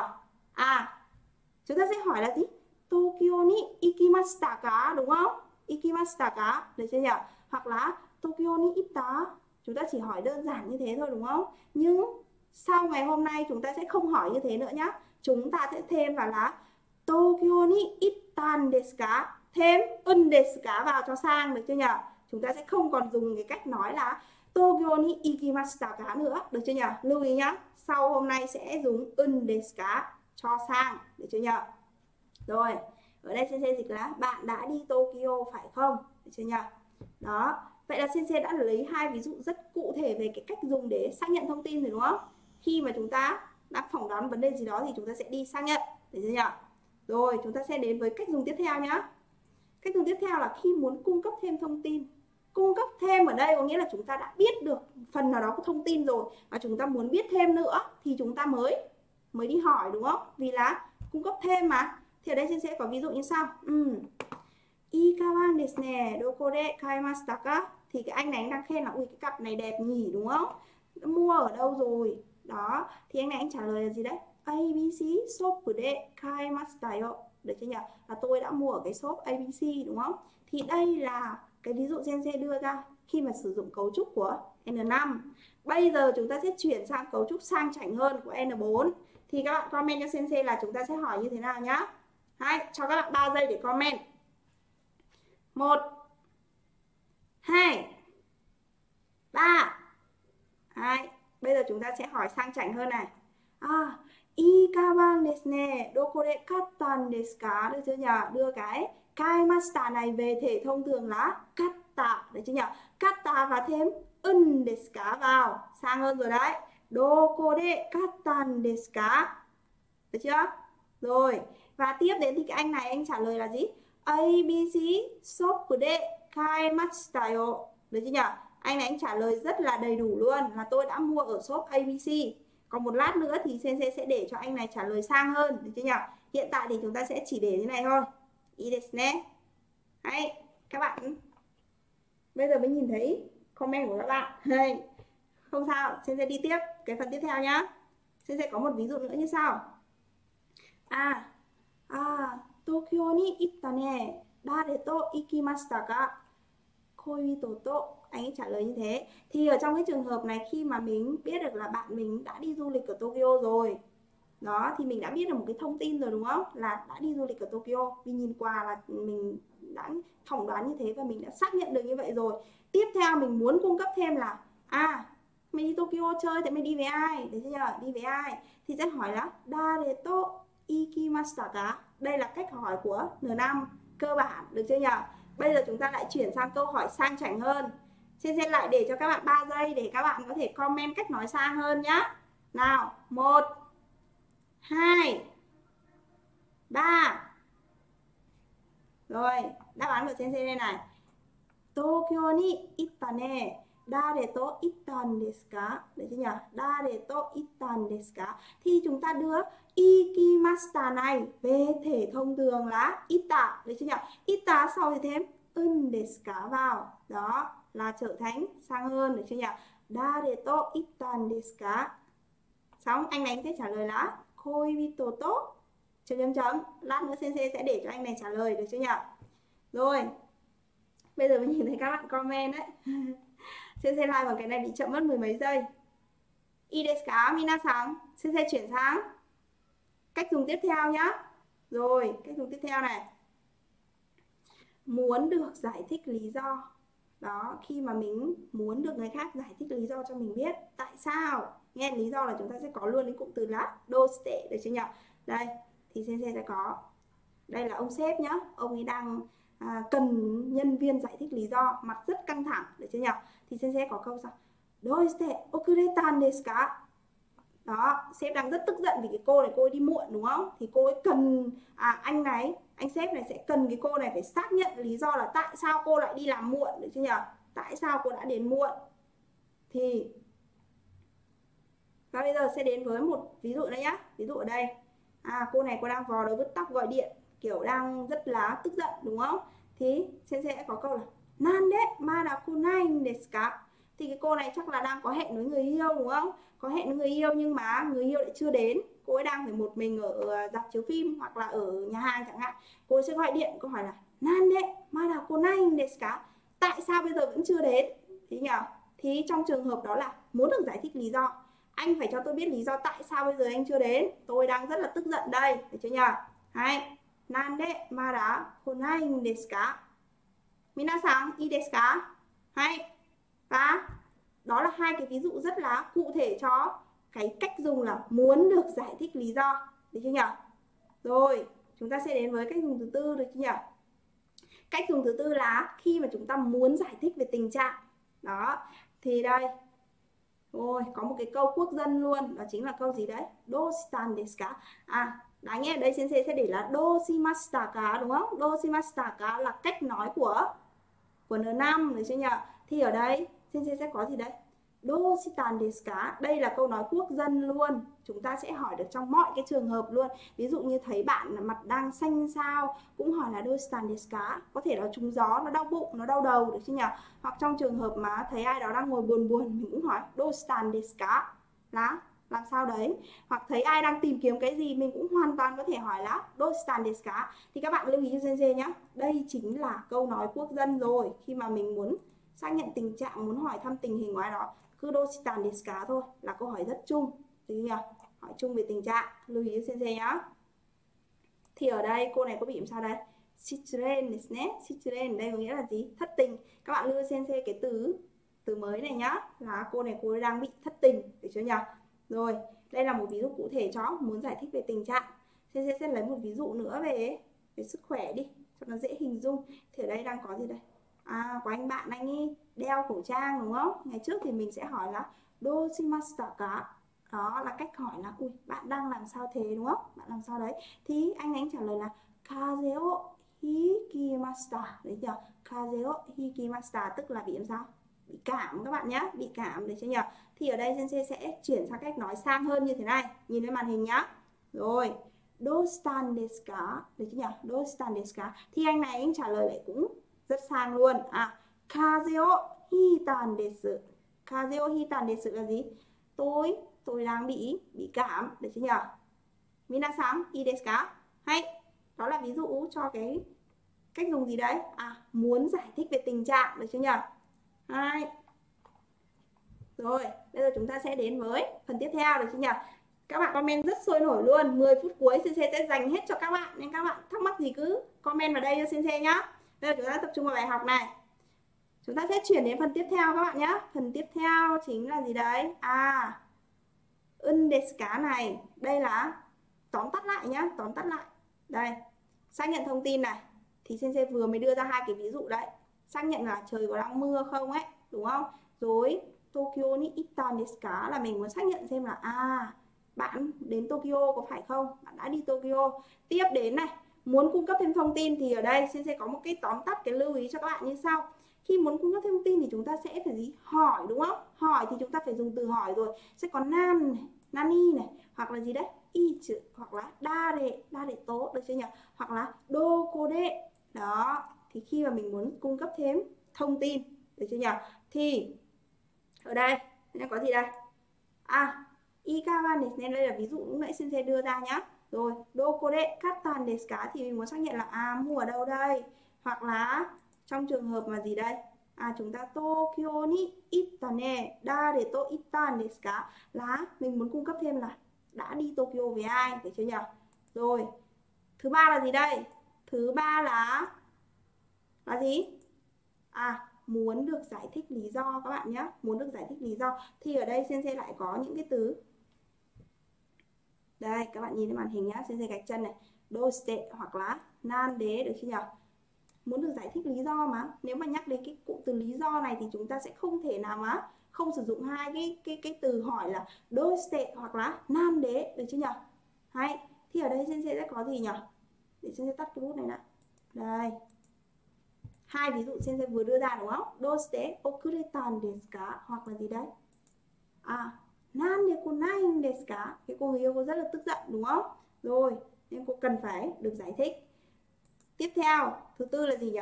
Chúng ta sẽ hỏi là gì? Tokyo ni ikimashita ka, đúng không? Ikimashita ka, được chưa nhỉ? Hoặc là Tokyo ni itta. Chúng ta chỉ hỏi đơn giản như thế thôi đúng không? Nhưng sau ngày hôm nay chúng ta sẽ không hỏi như thế nữa nhá. Chúng ta sẽ thêm vào là Tokyo ni ittan desu ka? Thêm desu ka vào cho sang, được chưa nhỉ? Chúng ta sẽ không còn dùng cái cách nói là Tokyo ni ikimashita ka nữa, được chưa nhỉ? Lưu ý nhá. Sau hôm nay sẽ dùng desu ka cho sang, được chưa nhỉ? Rồi, ở đây sensei dịch là bạn đã đi Tokyo phải không? Được chưa nhỉ? Đó, vậy là sensei đã lấy hai ví dụ rất cụ thể về cái cách dùng để xác nhận thông tin rồi đúng không? Khi mà chúng ta đang phỏng đoán vấn đề gì đó thì chúng ta sẽ đi xác nhận, được chưa nhỉ? Rồi, chúng ta sẽ đến với cách dùng tiếp theo nhá. Cách dùng tiếp theo là khi muốn cung cấp thêm thông tin. Cung cấp thêm ở đây có nghĩa là chúng ta đã biết được phần nào đó của thông tin rồi và chúng ta muốn biết thêm nữa thì chúng ta mới đi hỏi đúng không? Vì là cung cấp thêm mà. Thì ở đây sensei có ví dụ như sau. Ii kawan desu ne, doko de kaimashita ka? Thì cái anh này anh đang khen là ui cái cặp này đẹp nhỉ đúng không? Mua ở đâu rồi? Đó, thì anh này anh trả lời là gì đấy? ABC shop de kaimashita yo. Được chưa nhỉ? Là tôi đã mua ở cái shop ABC đúng không? Thì đây là cái ví dụ sensei đưa ra khi mà sử dụng cấu trúc của N5. Bây giờ chúng ta sẽ chuyển sang cấu trúc sang chảnh hơn của N4. Thì các bạn comment cho sensei là chúng ta sẽ hỏi như thế nào nhá. Hay, cho các bạn 3 giây để comment. 1 2 3. Hay, bây giờ chúng ta sẽ hỏi sang chảnh hơn này. Ii kawan desu ne, doko de kattan desu ka? Được chưa nhỉ? Đưa cái kaimashita này về thể thông thường là katta, được chưa nhỉ? Katta và thêm desu ka vào, sang hơn rồi đấy. Doko de kattan desu ka? Được chưa? Rồi, và tiếp đến thì cái anh này anh trả lời là gì? ABC shop de kaemashita yo. Được chưa nhỉ? Anh trả lời rất là đầy đủ luôn, là tôi đã mua ở shop ABC. Còn một lát nữa thì Sensei sẽ để cho anh này trả lời sang hơn, được chưa nhỉ? Hiện tại thì chúng ta sẽ chỉ để như này thôi. Ii desu ne. Đấy, các bạn bây giờ mới nhìn thấy comment của các bạn. Đây. Không sao, Sensei đi tiếp cái phần tiếp theo nhá. Sensei có một ví dụ nữa như sau. Tokyo ni itta ne. Dare to ikimashita ka? Koibito to. Anh ấy trả lời như thế. Thì ở trong cái trường hợp này, khi mà mình biết được là bạn mình đã đi du lịch ở Tokyo rồi, đó, thì mình đã biết được một cái thông tin rồi đúng không? Là đã đi du lịch ở Tokyo. Vì nhìn qua là mình đã phỏng đoán như thế và mình đã xác nhận được như vậy rồi. Tiếp theo mình muốn cung cấp thêm là mày đi Tokyo chơi thì mày đi với ai? Được chưa nhỉ? Đi với ai? Thì sẽ hỏi là Dare to ikimashita ka? Đây là cách hỏi của N5 cơ bản, được chưa nhỉ? Bây giờ chúng ta lại chuyển sang câu hỏi sang chảnh hơn. Sensei lại để cho các bạn 3 giây để các bạn có thể comment cách nói sang hơn nhá. Nào, 1 2 3. Rồi, đáp án của Sensei đây này. Tokyo ni itta ne. Dare to ittan desu ka? Được chưa nhỉ? Dare to ittan desu ka? Thì chúng ta đưa ikimashita này về thể thông thường là itta, được chưa nhỉ? Itta sau thì thêm desu ka vào. Đó, là trở thành sang hơn, được chưa nhỉ? Dare to ittan desu ka? Xong, anh này sẽ trả lời là koibito to chấm. Lát nữa Sensei sẽ để cho anh này trả lời, được chưa nhỉ? Rồi, bây giờ mình nhìn thấy các bạn comment đấy. Sensei like bằng cái này bị chậm mất mười mấy giây. Ii desu ka minasan? Sensei chuyển sang cách dùng tiếp theo nhá. Rồi, cách dùng tiếp theo này. Muốn được giải thích lý do. Đó, khi mà mình muốn được người khác giải thích lý do cho mình biết tại sao. Nghe lý do là chúng ta sẽ có luôn cái cụm từ là doshite, được chưa nhỉ? Đây, thì Sensei sẽ có. Đây là ông sếp nhá. Ông ấy đang cần nhân viên giải thích lý do, mặt rất căng thẳng, được chưa nhỉ? Thì Sensei có câu sao? Doshite okuretan desu ka? Đó, sếp đang rất tức giận vì cái cô này cô ấy đi muộn đúng không? Thì cô ấy cần anh sếp này sẽ cần cái cô này phải xác nhận lý do là tại sao cô lại đi làm muộn, được chưa nhỉ? Tại sao cô đã đến muộn? Thì và bây giờ sẽ đến với một ví dụ đây nhá. Ví dụ ở đây. Cô này cô đang vò đầu bứt tóc gọi điện, kiểu đang rất là tức giận đúng không? Thì Sensei sẽ có câu là Nande mada konai desu ka? Thì cái cô này chắc là đang có hẹn với người yêu đúng không? Có hẹn với người yêu nhưng mà người yêu lại chưa đến. Cô ấy đang phải một mình ở rạp chiếu phim hoặc là ở nhà hàng chẳng hạn. Cô ấy sẽ gọi điện, câu hỏi là Nande mada konai desu ka? Tại sao bây giờ vẫn chưa đến? Thì nhỉ? Thì trong trường hợp đó là muốn được giải thích lý do. Anh phải cho tôi biết lý do tại sao bây giờ anh chưa đến. Tôi đang rất là tức giận đây, được chưa nhỉ? Hay, Nande mada konai desu ka? Minasan ii desu ka? Hay. Và đó là hai cái ví dụ rất là cụ thể cho cái cách dùng là muốn được giải thích lý do, được chưa nhỉ? Rồi, chúng ta sẽ đến với cách dùng thứ tư, được chưa nhỉ? Cách dùng thứ tư là khi mà chúng ta muốn giải thích về tình trạng. Đó, thì đây. Rồi, có một cái câu quốc dân luôn, đó chính là câu gì đấy? Doshitan desu ka? Đáng nhẽ ở đây Sensei sẽ để là doshimashita ka đúng không? Doshimashita ka là cách nói của N5, được chưa nhỉ? Thì ở đây Sensei sẽ có gì đấy? Doshitan desu ka? Đây là câu nói quốc dân luôn. Chúng ta sẽ hỏi được trong mọi cái trường hợp luôn. Ví dụ như thấy bạn mặt đang xanh xao cũng hỏi là Doshitan desu ka? Có thể là trúng gió, nó đau bụng, nó đau đầu, được chưa nhỉ? Hoặc trong trường hợp mà thấy ai đó đang ngồi buồn mình cũng hỏi Doshitan desu ka? Là làm sao đấy. Hoặc thấy ai đang tìm kiếm cái gì mình cũng hoàn toàn có thể hỏi là Doshitan desu ka? Thì các bạn lưu ý cho Sensei nhé. Đây chính là câu nói quốc dân rồi. Khi mà mình muốn xác nhận tình trạng, muốn hỏi thăm tình hình của ai đó, cứ Doshitan desu ka thôi, là câu hỏi rất chung, được nhỉ? Hỏi chung về tình trạng, lưu ý cho Sensei nhá. Thì ở đây cô này có bị làm sao đây? Shichuren desu ne. Shichuren đây có nghĩa là gì? Thất tình. Các bạn lưu Sensei cái từ mới này nhá, là cô này cô ấy đang bị thất tình, được chưa nhỉ? Rồi, đây là một ví dụ cụ thể cho muốn giải thích về tình trạng. Sensei sẽ lấy một ví dụ nữa về sức khỏe đi, cho nó dễ hình dung. Thì ở đây đang có gì đây? Của anh bạn anh ấy đeo khẩu trang đúng không? Ngày trước thì mình sẽ hỏi là doshimashita ka? Đó là cách hỏi là bạn đang làm sao thế đúng không? Bạn làm sao đấy? Thì anh trả lời là kaze o hikimashita. Đấy chưa? Kaze o hikimashita tức là bị làm sao? Bị cảm các bạn nhé, bị cảm, được chưa nhỉ? Thì ở đây Sensei sẽ chuyển sang cách nói sang hơn như thế này, nhìn lên màn hình nhá. Rồi, dostan desu ka? Được chưa nhỉ? Dostan desu ka? Thì anh này anh trả lời lại cũng rất sang luôn. Kaze o hitan desu. Kaze o hitan desu là gì? Tôi đang bị cảm, được chưa nhỉ? Minasan, ii desu ka? Hay, đó là ví dụ cho cái cách dùng gì đấy? Muốn giải thích về tình trạng, được chưa nhỉ? Hay. Rồi, bây giờ chúng ta sẽ đến với phần tiếp theo, được chưa nhỉ? Các bạn comment rất sôi nổi luôn. 10 phút cuối Sensei sẽ dành hết cho các bạn, nên các bạn thắc mắc gì cứ comment vào đây cho Sensei nhá. Bây giờ chúng ta tập trung vào bài học này. Chúng ta sẽ chuyển đến phần tiếp theo các bạn nhé. Phần tiếp theo chính là gì đấy? Desu ka này. Đây là tóm tắt lại nhá, tóm tắt lại. Đây, xác nhận thông tin này. Thì Sensei vừa mới đưa ra hai cái ví dụ đấy. Xác nhận là trời có đang mưa không ấy, đúng không? Rồi Tokyo ni itan desu ka là mình muốn xác nhận xem là bạn đến Tokyo có phải không? Bạn đã đi Tokyo. Tiếp đến này, muốn cung cấp thêm thông tin thì ở đây Sensei có một cái tóm tắt, cái lưu ý cho các bạn như sau. Khi muốn cung cấp thêm thông tin thì chúng ta sẽ phải gì? Hỏi, đúng không? Hỏi thì chúng ta phải dùng từ hỏi rồi. Sẽ có nan này, nani này, hoặc là gì đấy? Ichu, hoặc là dare to, được chưa nhỉ? Hoặc là dokode. Đó, thì khi mà mình muốn cung cấp thêm thông tin, được chưa nhỉ? Thì ở đây có gì đây? Ikawa desu ne, đây là ví dụ lúc nãy Sensei đưa ra nhá. Rồi, dokode kattan desu ka thì mình muốn xác nhận là mua ở đâu đây? Hoặc là trong trường hợp mà gì đây? Chúng ta Tokyo ni itta ne, dare to ittan desu ka là mình muốn cung cấp thêm là đã đi Tokyo với ai, được chưa nhỉ? Rồi, thứ ba là gì đây? Thứ ba là gì? Muốn được giải thích lý do các bạn nhé. Muốn được giải thích lý do thì ở đây Sensei lại có những cái từ. Đây, các bạn nhìn lên màn hình nhá. Sensei gạch chân này, doshite hoặc là nande, được chưa nhỉ? Muốn được giải thích lý do mà. Nếu mà nhắc đến cái cụm từ lý do này thì chúng ta sẽ không thể nào mà không sử dụng hai cái từ hỏi là doshite hoặc là nande, được chưa nhỉ? Hay. Thì ở đây Sensei sẽ có gì nhỉ? Để Sensei tắt cái bút này nào. Đây. Hai ví dụ Sensei vừa đưa ra đúng không? Doshite okuretan desu ka, hoặc là gì đấy? Nande konai desu ka? Cái cô người yêu cô rất là tức giận đúng không? Rồi, nên cô cần phải được giải thích. Tiếp theo, thứ tư là gì nhỉ?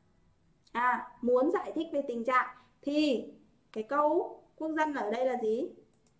Muốn giải thích về tình trạng thì cái câu quốc dân ở đây là gì?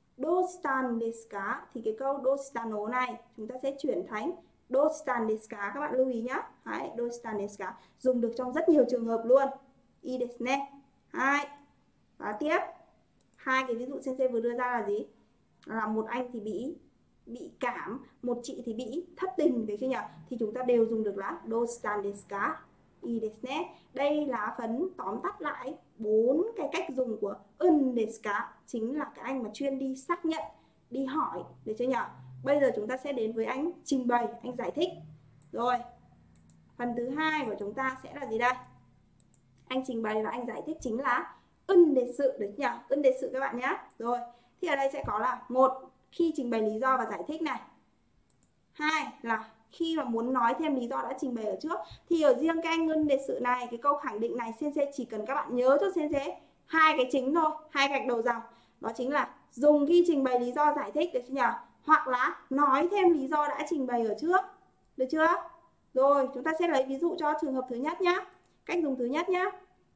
Dostan desu ka? Thì cái câu dostano này chúng ta sẽ chuyển thành dostan desu ka, các bạn lưu ý nhá. Đấy, dostan desu ka dùng được trong rất nhiều trường hợp luôn. I desu ne. Hai. Và tiếp, hai cái ví dụ Sensei vừa đưa ra là gì? Là một anh thì bị cảm, một chị thì bị thất tình, được chưa nhỉ? Thì chúng ta đều dùng được là dostan desu ka? I desu ne. Đây là phần tóm tắt lại 4 cái cách dùng của desu ka, chính là cái anh mà chuyên đi xác nhận, đi hỏi, được chưa nhỉ? Bây giờ chúng ta sẽ đến với anh trình bày, anh giải thích. Rồi, phần thứ hai của chúng ta sẽ là gì đây? Anh trình bày và anh giải thích chính là desu, được nhỉ? Desu các bạn nhé. Rồi, thì ở đây sẽ có là một, khi trình bày lý do và giải thích này. Hai là khi mà muốn nói thêm lý do đã trình bày ở trước. Thì ở riêng cái anh desu này, cái câu khẳng định này Sensei chỉ cần các bạn nhớ cho Sensei hai cái chính thôi, hai gạch đầu dòng. Đó chính là dùng khi trình bày lý do giải thích, được chưa nhỉ? Hoặc là nói thêm lý do đã trình bày ở trước, được chưa? Rồi, chúng ta sẽ lấy ví dụ cho trường hợp thứ nhất nhá. Cách dùng thứ nhất nhá.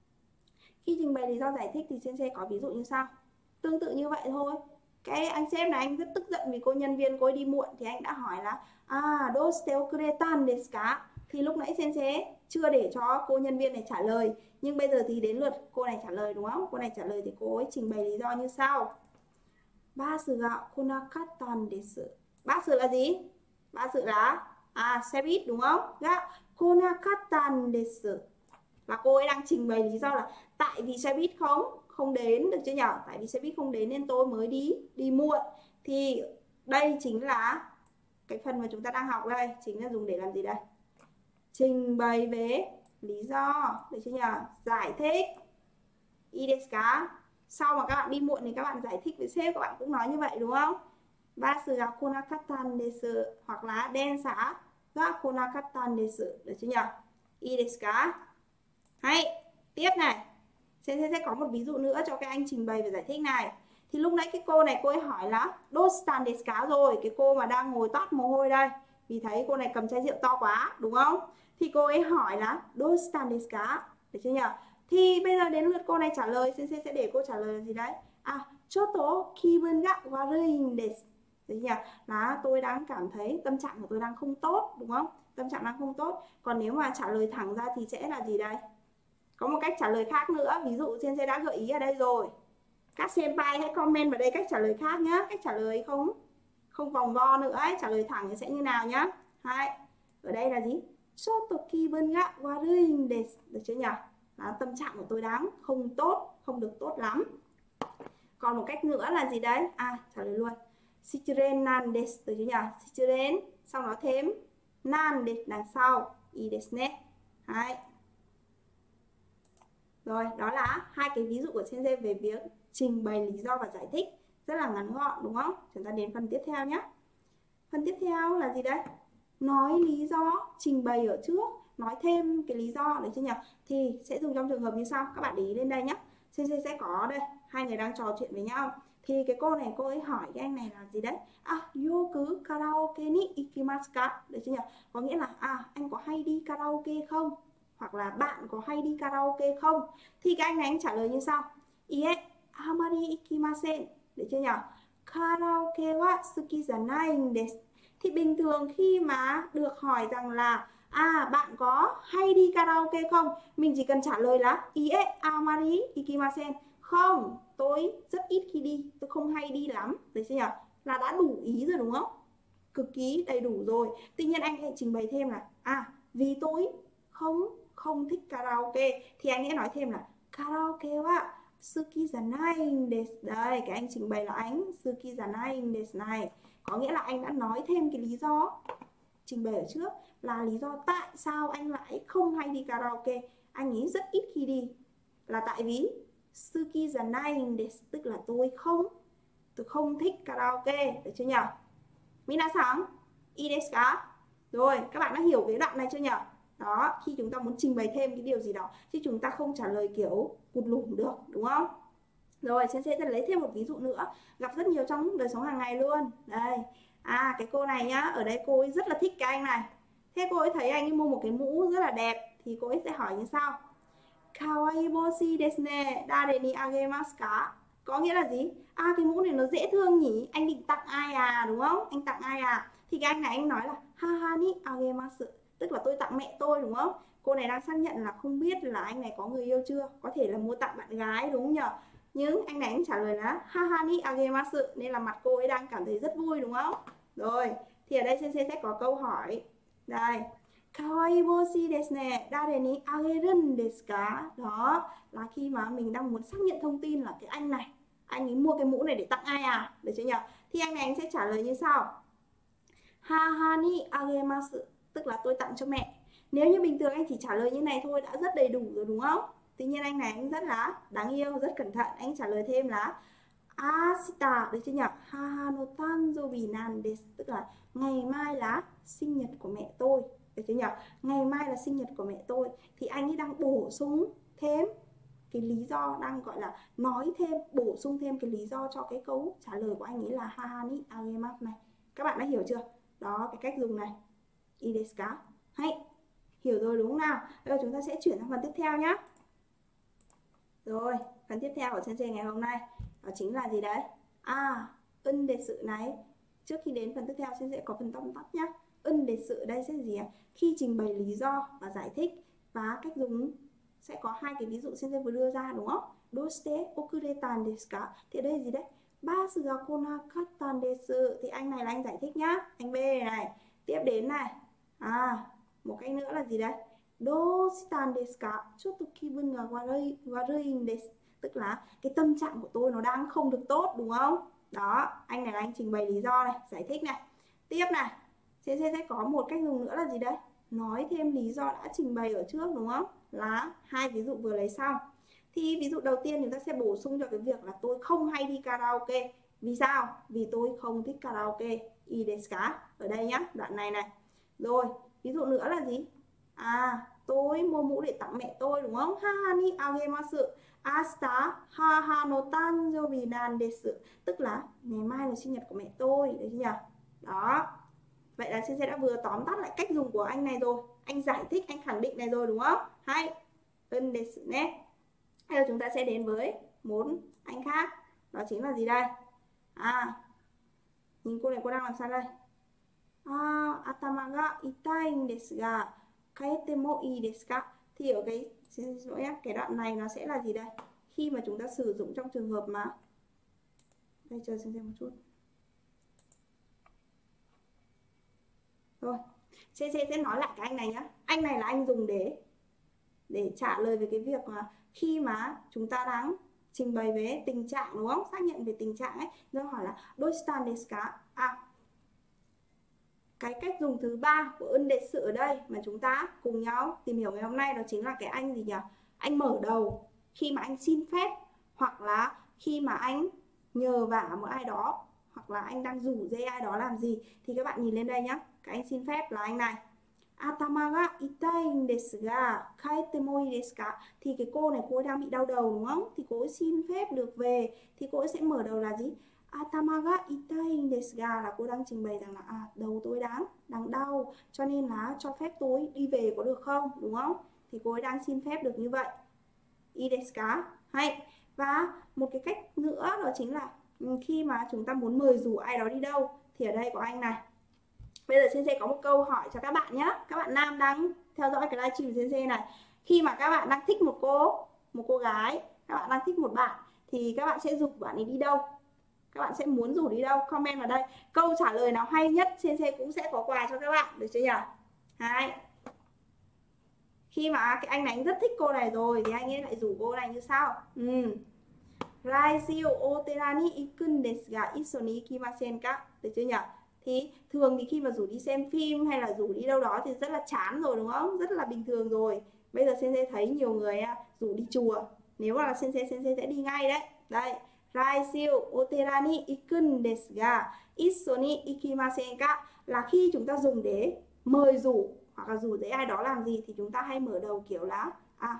Khi trình bày lý do giải thích thì Sensei có ví dụ như sau. Tương tự như vậy thôi. Cái anh sếp này anh rất tức giận vì cô nhân viên cô ấy đi muộn thì anh đã hỏi là doshite okuretan desu ka? Thì lúc nãy Sensei chưa để cho cô nhân viên này trả lời, nhưng bây giờ thì đến lượt cô này trả lời đúng không? Cô này trả lời thì cô ấy trình bày lý do như sau. Basu ga konakattan desu. Basu là gì? Basu là xe buýt đúng không? Ga konakattan desu. Và cô ấy đang trình bày lý do là tại vì xe buýt không đến, được chưa nhỉ? Tại vì xe buýt không đến nên tôi mới đi muộn. Thì đây chính là cái phần mà chúng ta đang học đây, chính là dùng để làm gì đây? Trình bày về lý do, được chưa nhỉ? Giải thích. I desu ka? Sau mà các bạn đi muộn thì các bạn giải thích với sếp, các bạn cũng nói như vậy đúng không? Basu ga konakattan desu, hoặc là densa ga konakattan desu, được chưa nhỉ? いいですか? Hay. Tiếp này. Sẽ có một ví dụ nữa cho các anh trình bày và giải thích này. Thì lúc nãy cái cô này cô ấy hỏi là Dostan desu ka rồi. Cái cô mà đang ngồi toát mồ hôi đây. Vì thấy cô này cầm chai rượu to quá, đúng không? Thì cô ấy hỏi là Dostan desu ka? Được chưa nhỉ? Thì bây giờ đến lượt cô này trả lời. Sensei sẽ để cô trả lời là gì đấy? Chotto kibun ga warui desu. Được chưa nhỉ? Là tôi đang cảm thấy tâm trạng của tôi đang không tốt, đúng không? Tâm trạng đang không tốt. Còn nếu mà trả lời thẳng ra thì sẽ là gì đây? Có một cách trả lời khác nữa. Ví dụ Sensei đã gợi ý ở đây rồi. Các senpai hãy comment vào đây cách trả lời khác nhá. Cách trả lời không vòng vo nữa ấy. Trả lời thẳng thì sẽ như nào nhá. Hay. Ở đây là gì? Chotto kibun ga warui desu. Được chưa nhỉ? Là tâm trạng của tôi đang không tốt, không được tốt lắm. Còn một cách nữa là gì đấy? Trả lời luôn. Shichiren nan desu. Được chưa nhỉ? Shichiren, sau đó thêm nan desu đằng sau. I desu ne. Hay. Rồi, đó là hai cái ví dụ của Sensei về việc trình bày lý do và giải thích. Rất là ngắn gọn, đúng không? Chúng ta đến phần tiếp theo nhé. Phần tiếp theo là gì đấy? Nói lý do, trình bày ở trước, nói thêm cái lý do, được chưa nhỉ? Thì sẽ dùng trong trường hợp như sau. Các bạn để ý lên đây nhé. Sensei sẽ có đây, hai người đang trò chuyện với nhau. Thì cái cô này cô ấy hỏi cái anh này là gì đấy? Yoku karaoke ni ikimasu ka? Được chưa nhỉ? Có nghĩa là anh có hay đi karaoke không? Hoặc là bạn có hay đi karaoke không? Thì cái anh này anh trả lời như sau. Ie, amari ikimasen. Được chưa nhỉ? Karaoke wa suki janai desu. Thì bình thường khi mà được hỏi rằng là bạn có hay đi karaoke không? Mình chỉ cần trả lời là Ie, amari ikimasen. Không, tôi rất ít khi đi, tôi không hay đi lắm. Được chưa nhỉ? Là đã đủ ý rồi đúng không? Cực kỳ đầy đủ rồi. Tuy nhiên anh hãy trình bày thêm là vì tôi không thích karaoke, thì anh sẽ nói thêm là karaoke wa suki janai desu. Đây, cái anh trình bày là anh suki janai desu này. Có nghĩa là anh đã nói thêm cái lý do trình bày ở trước là lý do tại sao anh lại không hay đi karaoke. Anh ấy rất ít khi đi là tại vì suki janai desu, tức là tôi không thích karaoke. Được chưa nhỉ? Minasan, ii desu ka? Rồi, các bạn đã hiểu cái đoạn này chưa nhỉ? Đó, khi chúng ta muốn trình bày thêm cái điều gì đó chứ chúng ta không trả lời kiểu cụt lủn được, đúng không? Rồi, Sensei sẽ lấy thêm một ví dụ nữa, gặp rất nhiều trong đời sống hàng ngày luôn. Đây, cái cô này nhá, ở đây cô ấy rất là thích cái anh này. Thế cô ấy thấy anh ấy mua một cái mũ rất là đẹp thì cô ấy sẽ hỏi như sau. Kawaii boshi desu ne, dare ni agemasu ka? Có nghĩa là gì? Cái mũ này nó dễ thương nhỉ, anh định tặng ai đúng không? Anh tặng ai Thì cái anh này anh nói là haha ni agemasu, tức là tôi tặng mẹ tôi, đúng không? Cô này đang xác nhận là không biết là anh này có người yêu chưa, có thể là mua tặng bạn gái, đúng không nhỉ? Nhưng anh này anh trả lời là haha ni agemasu, nên là mặt cô ấy đang cảm thấy rất vui, đúng không? Rồi, thì ở đây Sensei sẽ có câu hỏi. Đây, kawaii boshi desu ne, dare ni ageru desu ka? Đó, là khi mà mình đang muốn xác nhận thông tin là cái anh này, anh ấy mua cái mũ này để tặng ai được chưa nhỉ? Thì anh này anh sẽ trả lời như sau. Haha ni agemasu, tức là tôi tặng cho mẹ. Nếu như bình thường anh chỉ trả lời như này thôi đã rất đầy đủ rồi, đúng không? Tuy nhiên anh này anh rất là đáng yêu, rất cẩn thận. Anh trả lời thêm là Ashita, được chưa nhỉ? Haha no tanjobi nan desu, tức là ngày mai là sinh nhật của mẹ tôi. Được chưa nhỉ? Ngày mai là sinh nhật của mẹ tôi. Thì anh ấy đang bổ sung thêm cái lý do, đang gọi là nói thêm, bổ sung thêm cái lý do cho cái câu trả lời của anh ấy là haha ni agemasu này. Các bạn đã hiểu chưa? Đó, cái cách dùng này. I desu ka? Hay. Hiểu rồi đúng không nào? Bây giờ chúng ta sẽ chuyển sang phần tiếp theo nhé. Rồi, phần tiếp theo của Sensei ngày hôm nay đó chính là gì đấy? Ân đề sự này. Trước khi đến phần tiếp theo, Sensei có phần tóm tắt nhé. Ân đề sự đây sẽ gì khi trình bày lý do và giải thích, và cách dùng sẽ có hai cái ví dụ Sensei vừa đưa ra, đúng không? Doshite okuretan desu ka? Thì ở đây gì đấy? Basu ga konakatta desu. Thì anh này là anh giải thích nhá. Anh B này. Tiếp đến này. Một cách nữa là gì đấy? Doshitan desu ka? Chotto kibun ga warui desu. Tức là cái tâm trạng của tôi nó đang không được tốt, đúng không? Đó, anh này là anh trình bày lý do này, giải thích này. Tiếp này, sẽ có một cách dùng nữa là gì đấy? Nói thêm lý do đã trình bày ở trước, đúng không? Là hai ví dụ vừa lấy xong. Thì ví dụ đầu tiên chúng ta sẽ bổ sung cho cái việc là tôi không hay đi karaoke. Vì sao? Vì tôi không thích karaoke. I desu ka? Ở đây nhá, đoạn này này. Rồi, ví dụ nữa là gì? tôi mua mũ để tặng mẹ tôi đúng không? Haha ni agemasu. Asta haha no tanjoubi nan desu. Tức là ngày mai là sinh nhật của mẹ tôi, được chưa nhỉ? Đó. Vậy là Sensei đã vừa tóm tắt lại cách dùng của anh này rồi. Anh giải thích, anh khẳng định này rồi đúng không? Hay. Ơn desu ne. Bây giờ chúng ta sẽ đến với một anh khác. Đó chính là gì đây? Nhìn cô này cô đang làm sao đây? Atama ga itai desu ga kaete mo ii desu ka? Thì ở cái đoạn này nó sẽ là gì đây? Khi mà chúng ta sử dụng trong trường hợp mà đây, chờ xem một chút. Rồi, Sensei sẽ nói lại cái anh này nhá. Anh này là anh dùng để trả lời về cái việc mà khi mà chúng ta đang trình bày về tình trạng đúng không? Xác nhận về tình trạng ấy. Nó hỏi là doshita desu ka? Cái cách dùng thứ ba của ơn đệ sự ở đây mà chúng ta cùng nhau tìm hiểu ngày hôm nay đó chính là cái anh gì nhỉ? Anh mở đầu khi mà anh xin phép, hoặc là khi mà anh nhờ vả một ai đó, hoặc là anh đang rủ dê ai đó làm gì. Thì các bạn nhìn lên đây nhá. Cái anh xin phép là anh này. Atama ga itai desu ga kaete mo ii desu ka? Thì cái cô này cô ấy đang bị đau đầu đúng không? Thì cô ấy xin phép được về. Thì cô ấy sẽ mở đầu là gì? Atama ga itai desu ga là cô đang trình bày rằng là đầu tôi đang đau, cho nên là cho phép tôi đi về có được không, đúng không? Thì cô ấy đang xin phép được như vậy. Ii desu ka? Hay. Và một cái cách nữa đó chính là khi mà chúng ta muốn mời rủ ai đó đi đâu. Thì ở đây có anh này. Bây giờ Sensei có một câu hỏi cho các bạn nhé. Các bạn nam đang theo dõi cái livestream Sensei này. Khi mà các bạn đang thích một cô gái, các bạn đang thích một bạn, thì các bạn sẽ rủ bạn ấy đi đâu? Các bạn sẽ muốn rủ đi đâu? Comment vào đây. Câu trả lời nào hay nhất Sensei cũng sẽ có quà cho các bạn, được chưa nhỉ? Hay. Khi mà cái anh này anh rất thích cô này rồi thì anh ấy lại rủ cô này như sau. Raiju otera ni ikun desu ga issho ni ikimasen ka? Được chưa nhỉ? Thì thường thì khi mà rủ đi xem phim hay là rủ đi đâu đó thì rất là chán rồi đúng không? Rất là bình thường rồi. Bây giờ Sensei thấy nhiều người rủ đi chùa. Nếu mà là Sensei sẽ đi ngay đấy. Đây. Raiju otera ni ikun desu ga issho ni ikimasen ka? Là khi chúng ta dùng để mời rủ hoặc là rủ để ai đó làm gì thì chúng ta hay mở đầu kiểu là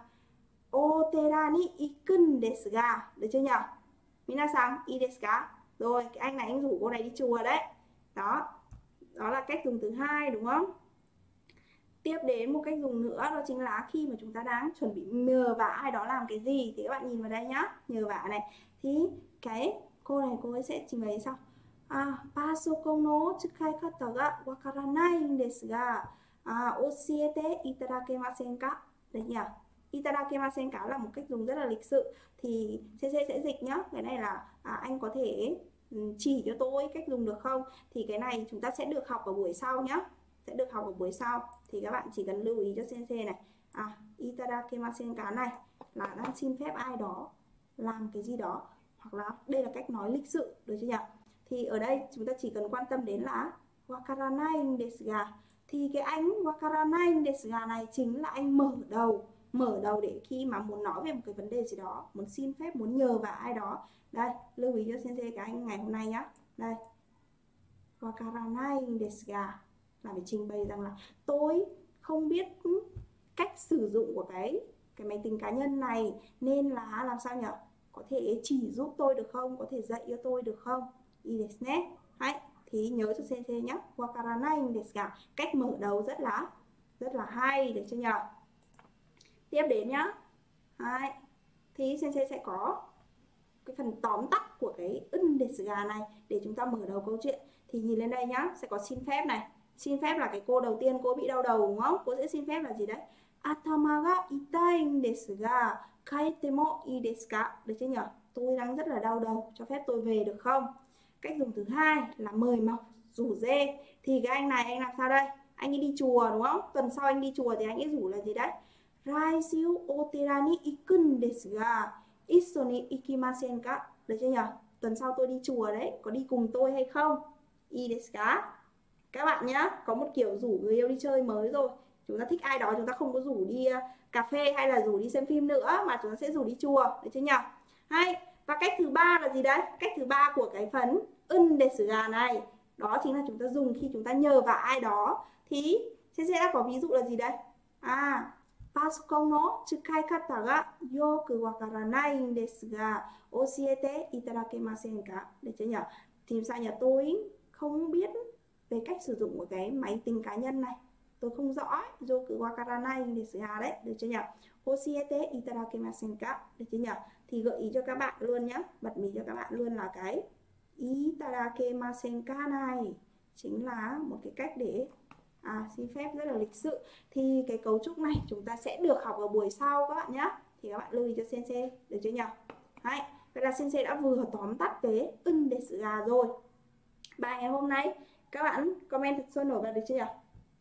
otera ni ikun desu ga. Được chưa nhỉ? Minasan ii desu ka? Rồi, cái anh này anh rủ cô này đi chùa đấy. Đó là cách dùng thứ hai đúng không? Tiếp đến một cách dùng nữa đó chính là khi mà chúng ta đang chuẩn bị nhờ vả ai đó làm cái gì. Thì các bạn nhìn vào đây nhá. Nhờ vả này. Thì cái cô này cô ấy sẽ trình bày sau. Pasokon no tsukai kata ga wakaranai desu ga oshiete itadakemasen ka? Đấy nhỉ? Itadakemasen ka là một cách dùng rất là lịch sự. Thì Sensei sẽ dịch nhá. Cái này là anh có thể chỉ cho tôi cách dùng được không? Thì cái này chúng ta sẽ được học ở buổi sau nhé. Sẽ được học ở buổi sau. Thì các bạn chỉ cần lưu ý cho Sensei này. Itadakemasen ka này là đang xin phép ai đó làm cái gì đó. Hoặc là đây là cách nói lịch sự, được chưa nhỉ? Thì ở đây chúng ta chỉ cần quan tâm đến là wakaranai desu ga. Thì cái anh wakaranai desu ga này chính là anh mở đầu để khi mà muốn nói về một cái vấn đề gì đó, muốn xin phép, muốn nhờ vả ai đó. Đây, lưu ý cho Sensei cái anh ngày hôm nay nhá. Đây. Wakaranai desu ga là phải trình bày rằng là tôi không biết cách sử dụng của cái máy tính cá nhân này, nên là làm sao nhỉ? Có thể chỉ giúp tôi được không? Có thể dạy cho tôi được không? Ii desu ne. Hay. Thì nhớ cho Sensei nhé. Wakaranai desu ga. Cách mở đầu rất là hay, được chưa nhỉ? Tiếp đến nhá. Hay. Thì Sensei sẽ có cái phần tóm tắt của cái ân desu ga này để chúng ta mở đầu câu chuyện. Thì nhìn lên đây nhá, sẽ có xin phép này. Xin phép là cái cô đầu tiên cô bị đau đầu đúng không? Cô sẽ xin phép là gì đấy? Atama ga itai desu ga kaete mo ii desu ka? Được chưa nhỉ? Tôi đang rất là đau đầu, cho phép tôi về được không? Cách dùng thứ hai là mời mọc, rủ dê. Thì cái anh này anh làm sao đây? Anh ấy đi chùa đúng không? Tuần sau anh đi chùa thì anh ấy rủ là gì đấy? Raiju otera ni ikun desu ga issho ni ikimasen ka? Được chưa nhỉ? Tuần sau tôi đi chùa đấy, có đi cùng tôi hay không? Ii desu ka? Các bạn nhá, có một kiểu rủ người yêu đi chơi mới rồi. Chúng ta thích ai đó, chúng ta không có rủ đi cà phê hay là rủ đi xem phim nữa, mà chúng ta sẽ rủ đi chùa, được chưa nhỉ? Hay. Và cách thứ ba là gì đấy? Cách thứ ba của cái phần ân desu ga này, đó chính là chúng ta dùng khi chúng ta nhờ vả ai đó. Thì sẽ đã có ví dụ là gì đây? パソコンの使い方がよくわからないんですが教えていただけませんか? Được chưa nhỉ? Thì sao nhỉ? Tôi không biết về cách sử dụng của cái máy tính cá nhân này. Tôi không rõ. Yoku wakaranai desu ga đấy. Được chưa nhỉ? Oshiete itadakimasen ka? Được chưa nhỉ? Thì gợi ý cho các bạn luôn nhé. Bật mí cho các bạn luôn là cái itadakimasen ka này chính là một cái cách để xin phép rất là lịch sự. Thì cái cấu trúc này chúng ta sẽ được học ở buổi sau các bạn nhé. Thì các bạn lưu ý cho sensei. Được chưa nhỉ? Đấy. Vậy là sensei đã vừa tóm tắt về desu ga rồi. Bài ngày hôm nay các bạn comment thật sôi nổi vào được chưa nhỉ?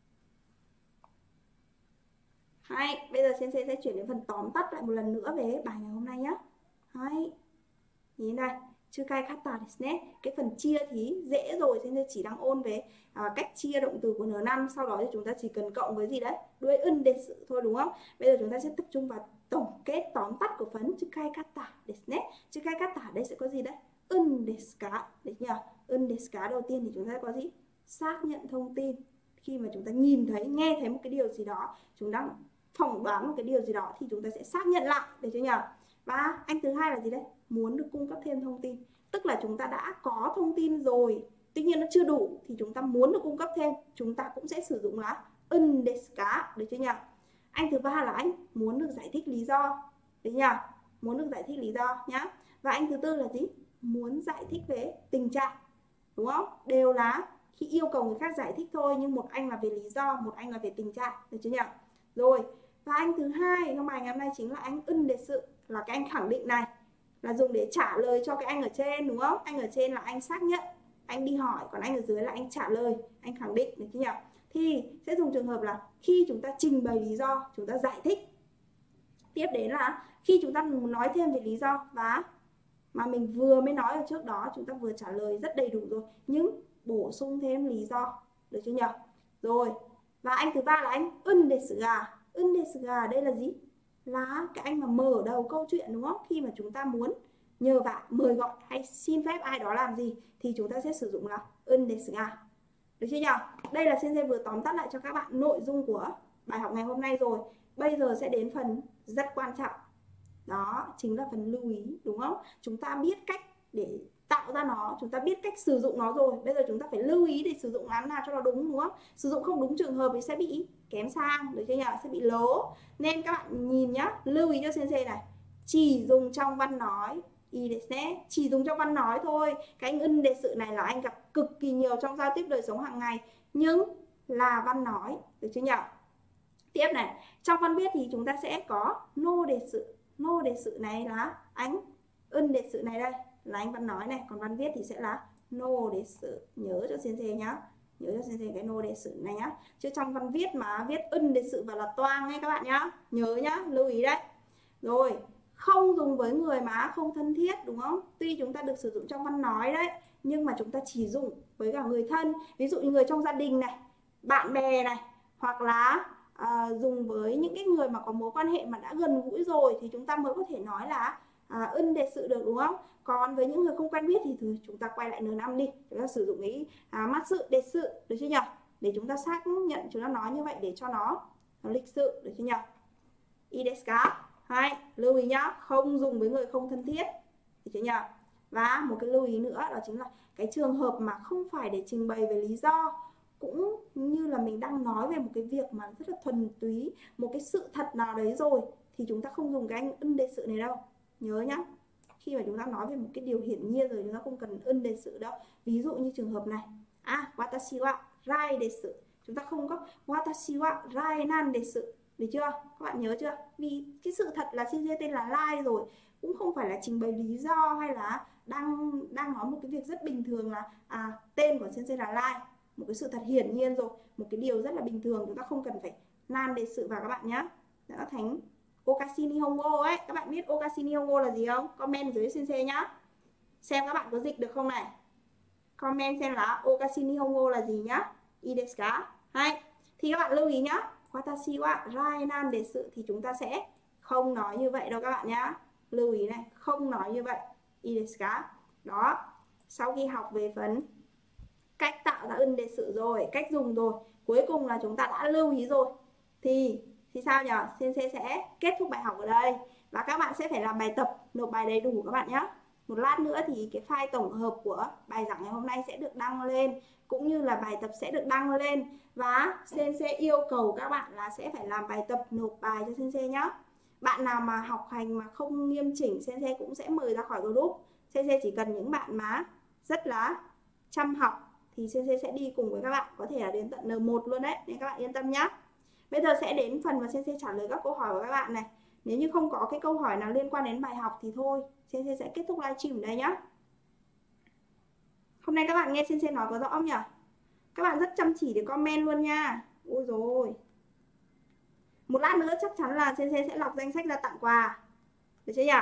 Hay, bây giờ sensei sẽ chuyển đến phần tóm tắt lại một lần nữa về bài ngày hôm nay nhé. Hay, nhìn này, chukai kata desu ne. Cái phần chia thì dễ rồi, sensei chỉ đang ôn về cách chia động từ của N5. Sau đó thì chúng ta chỉ cần cộng với gì đấy? Đuôi desu thôi đúng không? Bây giờ chúng ta sẽ tập trung vào tổng kết tóm tắt của phần chukai kata desu ne. Chukai kata ở đây sẽ có gì đấy? Desu ka, được nhỉ? Desu ka đầu tiên thì chúng ta sẽ có gì? Xác nhận thông tin. Khi mà chúng ta nhìn thấy, nghe thấy một cái điều gì đó, chúng ta phỏng đoán một cái điều gì đó thì chúng ta sẽ xác nhận lại, được chưa nhỉ? Và anh thứ hai là gì đấy? Muốn được cung cấp thêm thông tin. Tức là chúng ta đã có thông tin rồi, tuy nhiên nó chưa đủ thì chúng ta muốn được cung cấp thêm, chúng ta cũng sẽ sử dụng là desu ka, được chưa nhỉ? Anh thứ ba là anh muốn được giải thích lý do, được nhỉ? Muốn được giải thích lý do nhá. Và anh thứ tư là gì? Muốn giải thích về tình trạng, đúng không? Đều là khi yêu cầu người khác giải thích thôi, nhưng một anh là về lý do, một anh là về tình trạng, được chưa nhỉ? Rồi, và anh thứ hai trong bài ngày hôm nay chính là anh desu, là cái anh khẳng định này, là dùng để trả lời cho cái anh ở trên, đúng không? Anh ở trên là anh xác nhận, anh đi hỏi, còn anh ở dưới là anh trả lời, anh khẳng định, được chưa nhỉ? Thì sẽ dùng trường hợp là khi chúng ta trình bày lý do, chúng ta giải thích. Tiếp đến là khi chúng ta nói thêm về lý do và mà mình vừa mới nói ở trước đó, chúng ta vừa trả lời rất đầy đủ rồi, nhưng bổ sung thêm lý do, được chưa nhỉ? Rồi, và anh thứ ba là anh desu ga. Desu ga đây là gì? Là cái anh mà mở đầu câu chuyện, đúng không? Khi mà chúng ta muốn nhờ vả, mời gọi hay xin phép ai đó làm gì thì chúng ta sẽ sử dụng là desu ga. Được chưa nhỉ? Đây là sensei vừa tóm tắt lại cho các bạn nội dung của bài học ngày hôm nay rồi. Bây giờ sẽ đến phần rất quan trọng. Đó chính là phần lưu ý, đúng không? Chúng ta biết cách để tạo ra nó, chúng ta biết cách sử dụng nó rồi. Bây giờ chúng ta phải lưu ý để sử dụng làm nào cho nó đúng, đúng không? Sử dụng không đúng trường hợp thì sẽ bị kém sang, được chưa nhỉ? Sẽ bị lố. Nên các bạn nhìn nhá, lưu ý cho sensei này. Chỉ dùng trong văn nói, chỉ dùng trong văn nói thôi. Cái anh desu này là anh gặp cực kỳ nhiều trong giao tiếp đời sống hàng ngày, nhưng là văn nói, được chưa nhỉ? Tiếp này, trong văn viết thì chúng ta sẽ có no desu. No desu này là anh desu này đây là anh văn nói này, còn văn viết thì sẽ là no desu. Nhớ cho sensei nhá, nhớ cho sensei cái no desu này nhá, chứ trong văn viết mà viết desu và là toang nghe các bạn nhá, nhớ nhá, lưu ý đấy. Rồi, không dùng với người mà không thân thiết, đúng không? Tuy chúng ta được sử dụng trong văn nói đấy, nhưng mà chúng ta chỉ dùng với cả người thân, ví dụ như người trong gia đình này, bạn bè này, hoặc là dùng với những cái người mà có mối quan hệ mà đã gần gũi rồi thì chúng ta mới có thể nói là desu được, đúng không? Còn với những người không quen biết thì chúng ta quay lại N5 đi, chúng ta sử dụng cái matsu desu, được chưa nhỉ? Để chúng ta xác nhận, chúng ta nói như vậy để cho nó lịch sự, được chưa nhỉ? I desu ka? Hay, lưu ý nhá, không dùng với người không thân thiết, được chưa nhỉ? Và một cái lưu ý nữa đó chính là cái trường hợp mà không phải để trình bày về lý do, cũng như là mình đang nói về một cái việc mà rất là thuần túy, một cái sự thật nào đấy rồi, thì chúng ta không dùng cái anh desu này đâu. Nhớ nhá, khi mà chúng ta nói về một cái điều hiển nhiên rồi, chúng ta không cần desu đâu. Ví dụ như trường hợp này, watashi wa rai desu, chúng ta không có watashi wa rai nan desu, được chưa? Các bạn nhớ chưa? Vì cái sự thật là sensei tên là Lai rồi, cũng không phải là trình bày lý do hay là đang nói một cái việc rất bình thường là tên của sensei là Lai, một cái sự thật hiển nhiên rồi, một cái điều rất là bình thường, chúng ta không cần phải nan desu vào các bạn nhé. Đã thành Okashi Nihongo ấy. Các bạn biết Okashi Nihongo là gì không? Comment dưới sensei nhá. Xem các bạn có dịch được không này. Comment xem là Okashi Nihongo là gì nhá. I desu ka? Hay. Thì các bạn lưu ý nhá. Watashi wa rai nan desu thì chúng ta sẽ không nói như vậy đâu các bạn nhá. Lưu ý này, không nói như vậy. I desu ka? Đó. Sau khi học về phần cách tạo ra desu rồi, cách dùng rồi, cuối cùng là chúng ta đã lưu ý rồi, thì thì sao nhỉ? Sensei sẽ kết thúc bài học ở đây và các bạn sẽ phải làm bài tập, nộp bài đầy đủ các bạn nhé. Một lát nữa thì cái file tổng hợp của bài giảng ngày hôm nay sẽ được đăng lên, cũng như là bài tập sẽ được đăng lên, và Sensei yêu cầu các bạn là sẽ phải làm bài tập, nộp bài cho Sensei nhé. Bạn nào mà học hành mà không nghiêm chỉnh, Sensei cũng sẽ mời ra khỏi group. Sensei chỉ cần những bạn mà rất là chăm học thì Sensei sẽ đi cùng với các bạn, có thể là đến tận N1 luôn đấy, nên các bạn yên tâm nhé. Bây giờ sẽ đến phần mà Sensei trả lời các câu hỏi của các bạn này. Nếu như không có cái câu hỏi nào liên quan đến bài học thì thôi, Sensei sẽ kết thúc livestream ở đây nhé. Hôm nay các bạn nghe Sensei nói có rõ không nhỉ? Các bạn rất chăm chỉ để comment luôn nha. Ôi rồi. Một lát nữa chắc chắn là Sensei sẽ lọc danh sách ra tặng quà. Được chưa nhỉ?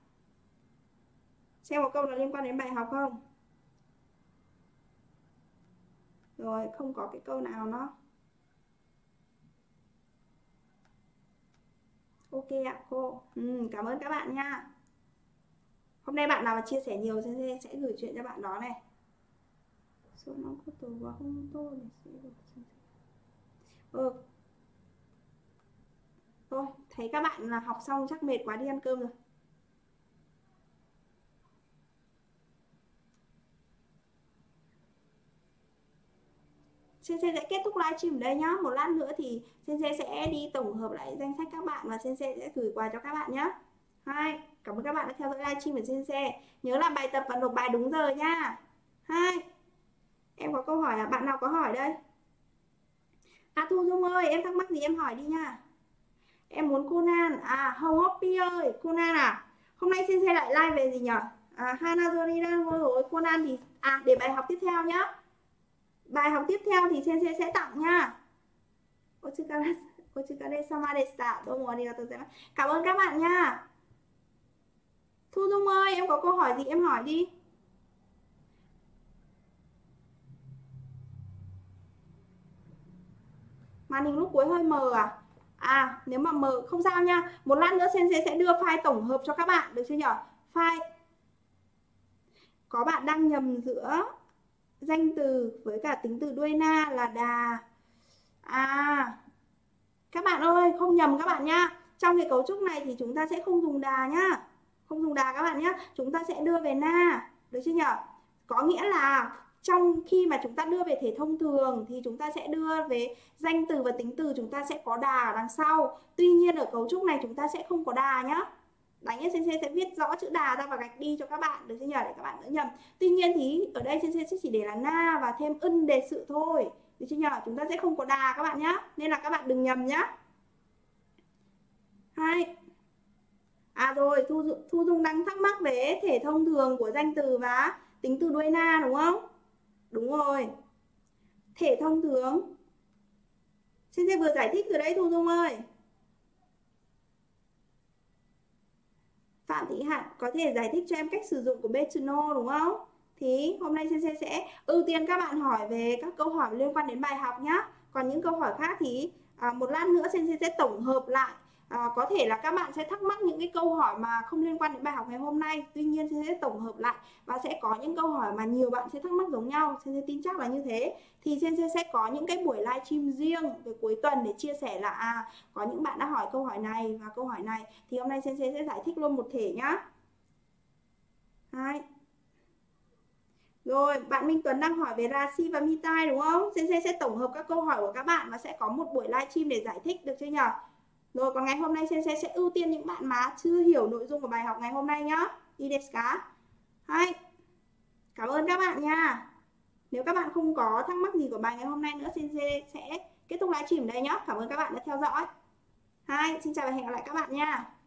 Xem một câu nào liên quan đến bài học không? Rồi, không có cái câu nào nó. Ok ạ cô. Cảm ơn các bạn nha. Hôm nay bạn nào mà chia sẻ nhiều, Sensei sẽ gửi chuyện cho bạn đó này. Số nó có từ vào không tôi thôi, thấy các bạn là học xong chắc mệt quá đi ăn cơm rồi. Sensei sẽ kết thúc livestream ở đây nhá. Một lát nữa thì Sensei sẽ đi tổng hợp lại danh sách các bạn và Sensei sẽ gửi quà cho các bạn nhé. Hai, cảm ơn các bạn đã theo dõi livestream của Sensei. Nhớ làm bài tập và nộp bài đúng giờ nha. Hai, em có câu hỏi à? Bạn nào có hỏi đây? À Thu Dung ơi, em thắc mắc gì em hỏi đi nha. Em muốn Conan. À Hồng Hoppy ơi, Conan à? Hôm nay Sensei lại live về gì nhỉ? À Hanazori rồi, Conan thì để bài học tiếp theo nhá. Bài học tiếp theo thì Sensei sẽ tặng nha. Otsukare sama deshita. Domo arigatou gozaimasu. Cảm ơn các bạn nha. Thu Dung ơi, em có câu hỏi gì em hỏi đi. Màn hình lúc cuối hơi mờ à? À, nếu mà mờ không sao nha. Một lát nữa Sensei sẽ đưa file tổng hợp cho các bạn, được chưa nhỉ? File. Có bạn đang nhầm giữa danh từ với cả tính từ đuôi na là đà. À, các bạn ơi, không nhầm các bạn nhá. Trong cái cấu trúc này thì chúng ta sẽ không dùng đà nhá. Không dùng đà các bạn nhé. Chúng ta sẽ đưa về na, được chưa nhỉ? Có nghĩa là trong khi mà chúng ta đưa về thể thông thường thì chúng ta sẽ đưa về danh từ và tính từ, chúng ta sẽ có đà ở đằng sau. Tuy nhiên ở cấu trúc này chúng ta sẽ không có đà nhá. Đấy nhé, Sensei sẽ viết rõ chữ đà ra và gạch đi cho các bạn, được chưa nhỉ? Để các bạn đỡ nhầm. Tuy nhiên thì ở đây Sensei sẽ chỉ để là na và thêm ân đề sự thôi, được chưa nhỉ? Chúng ta sẽ không có đà các bạn nhé. Nên là các bạn đừng nhầm nhá. Hai. À rồi, Thu Dung đang thắc mắc về thể thông thường của danh từ và tính từ đuôi na đúng không? Đúng rồi. Thể thông thường. Sensei vừa giải thích rồi đấy Thu Dung ơi. Phạm Thị Hạnh có thể giải thích cho em cách sử dụng của be to know đúng không? Thì hôm nay Sensei sẽ ưu tiên các bạn hỏi về các câu hỏi liên quan đến bài học nhá. Còn những câu hỏi khác thì một lát nữa Sensei sẽ tổng hợp lại. Có thể là các bạn sẽ thắc mắc những cái câu hỏi mà không liên quan đến bài học ngày hôm nay. Tuy nhiên Sensei sẽ tổng hợp lại và sẽ có những câu hỏi mà nhiều bạn sẽ thắc mắc giống nhau. Sensei tin chắc là như thế. Thì Sensei sẽ có những cái buổi livestream riêng về cuối tuần để chia sẻ là có những bạn đã hỏi câu hỏi này và câu hỏi này. Thì hôm nay Sensei sẽ giải thích luôn một thể nhá. Hai. Rồi, bạn Minh Tuấn đang hỏi về Rashi và Mitai đúng không? Sensei sẽ tổng hợp các câu hỏi của các bạn và sẽ có một buổi livestream để giải thích, được chưa nhỉ? Rồi, còn ngày hôm nay Sensei sẽ ưu tiên những bạn mà chưa hiểu nội dung của bài học ngày hôm nay nhá. I desu ka? Hai. Cảm ơn các bạn nha. Nếu các bạn không có thắc mắc gì của bài ngày hôm nay nữa, Sensei sẽ kết thúc livestream ở đây nhá. Cảm ơn các bạn đã theo dõi. Hai, xin chào và hẹn gặp lại các bạn nha.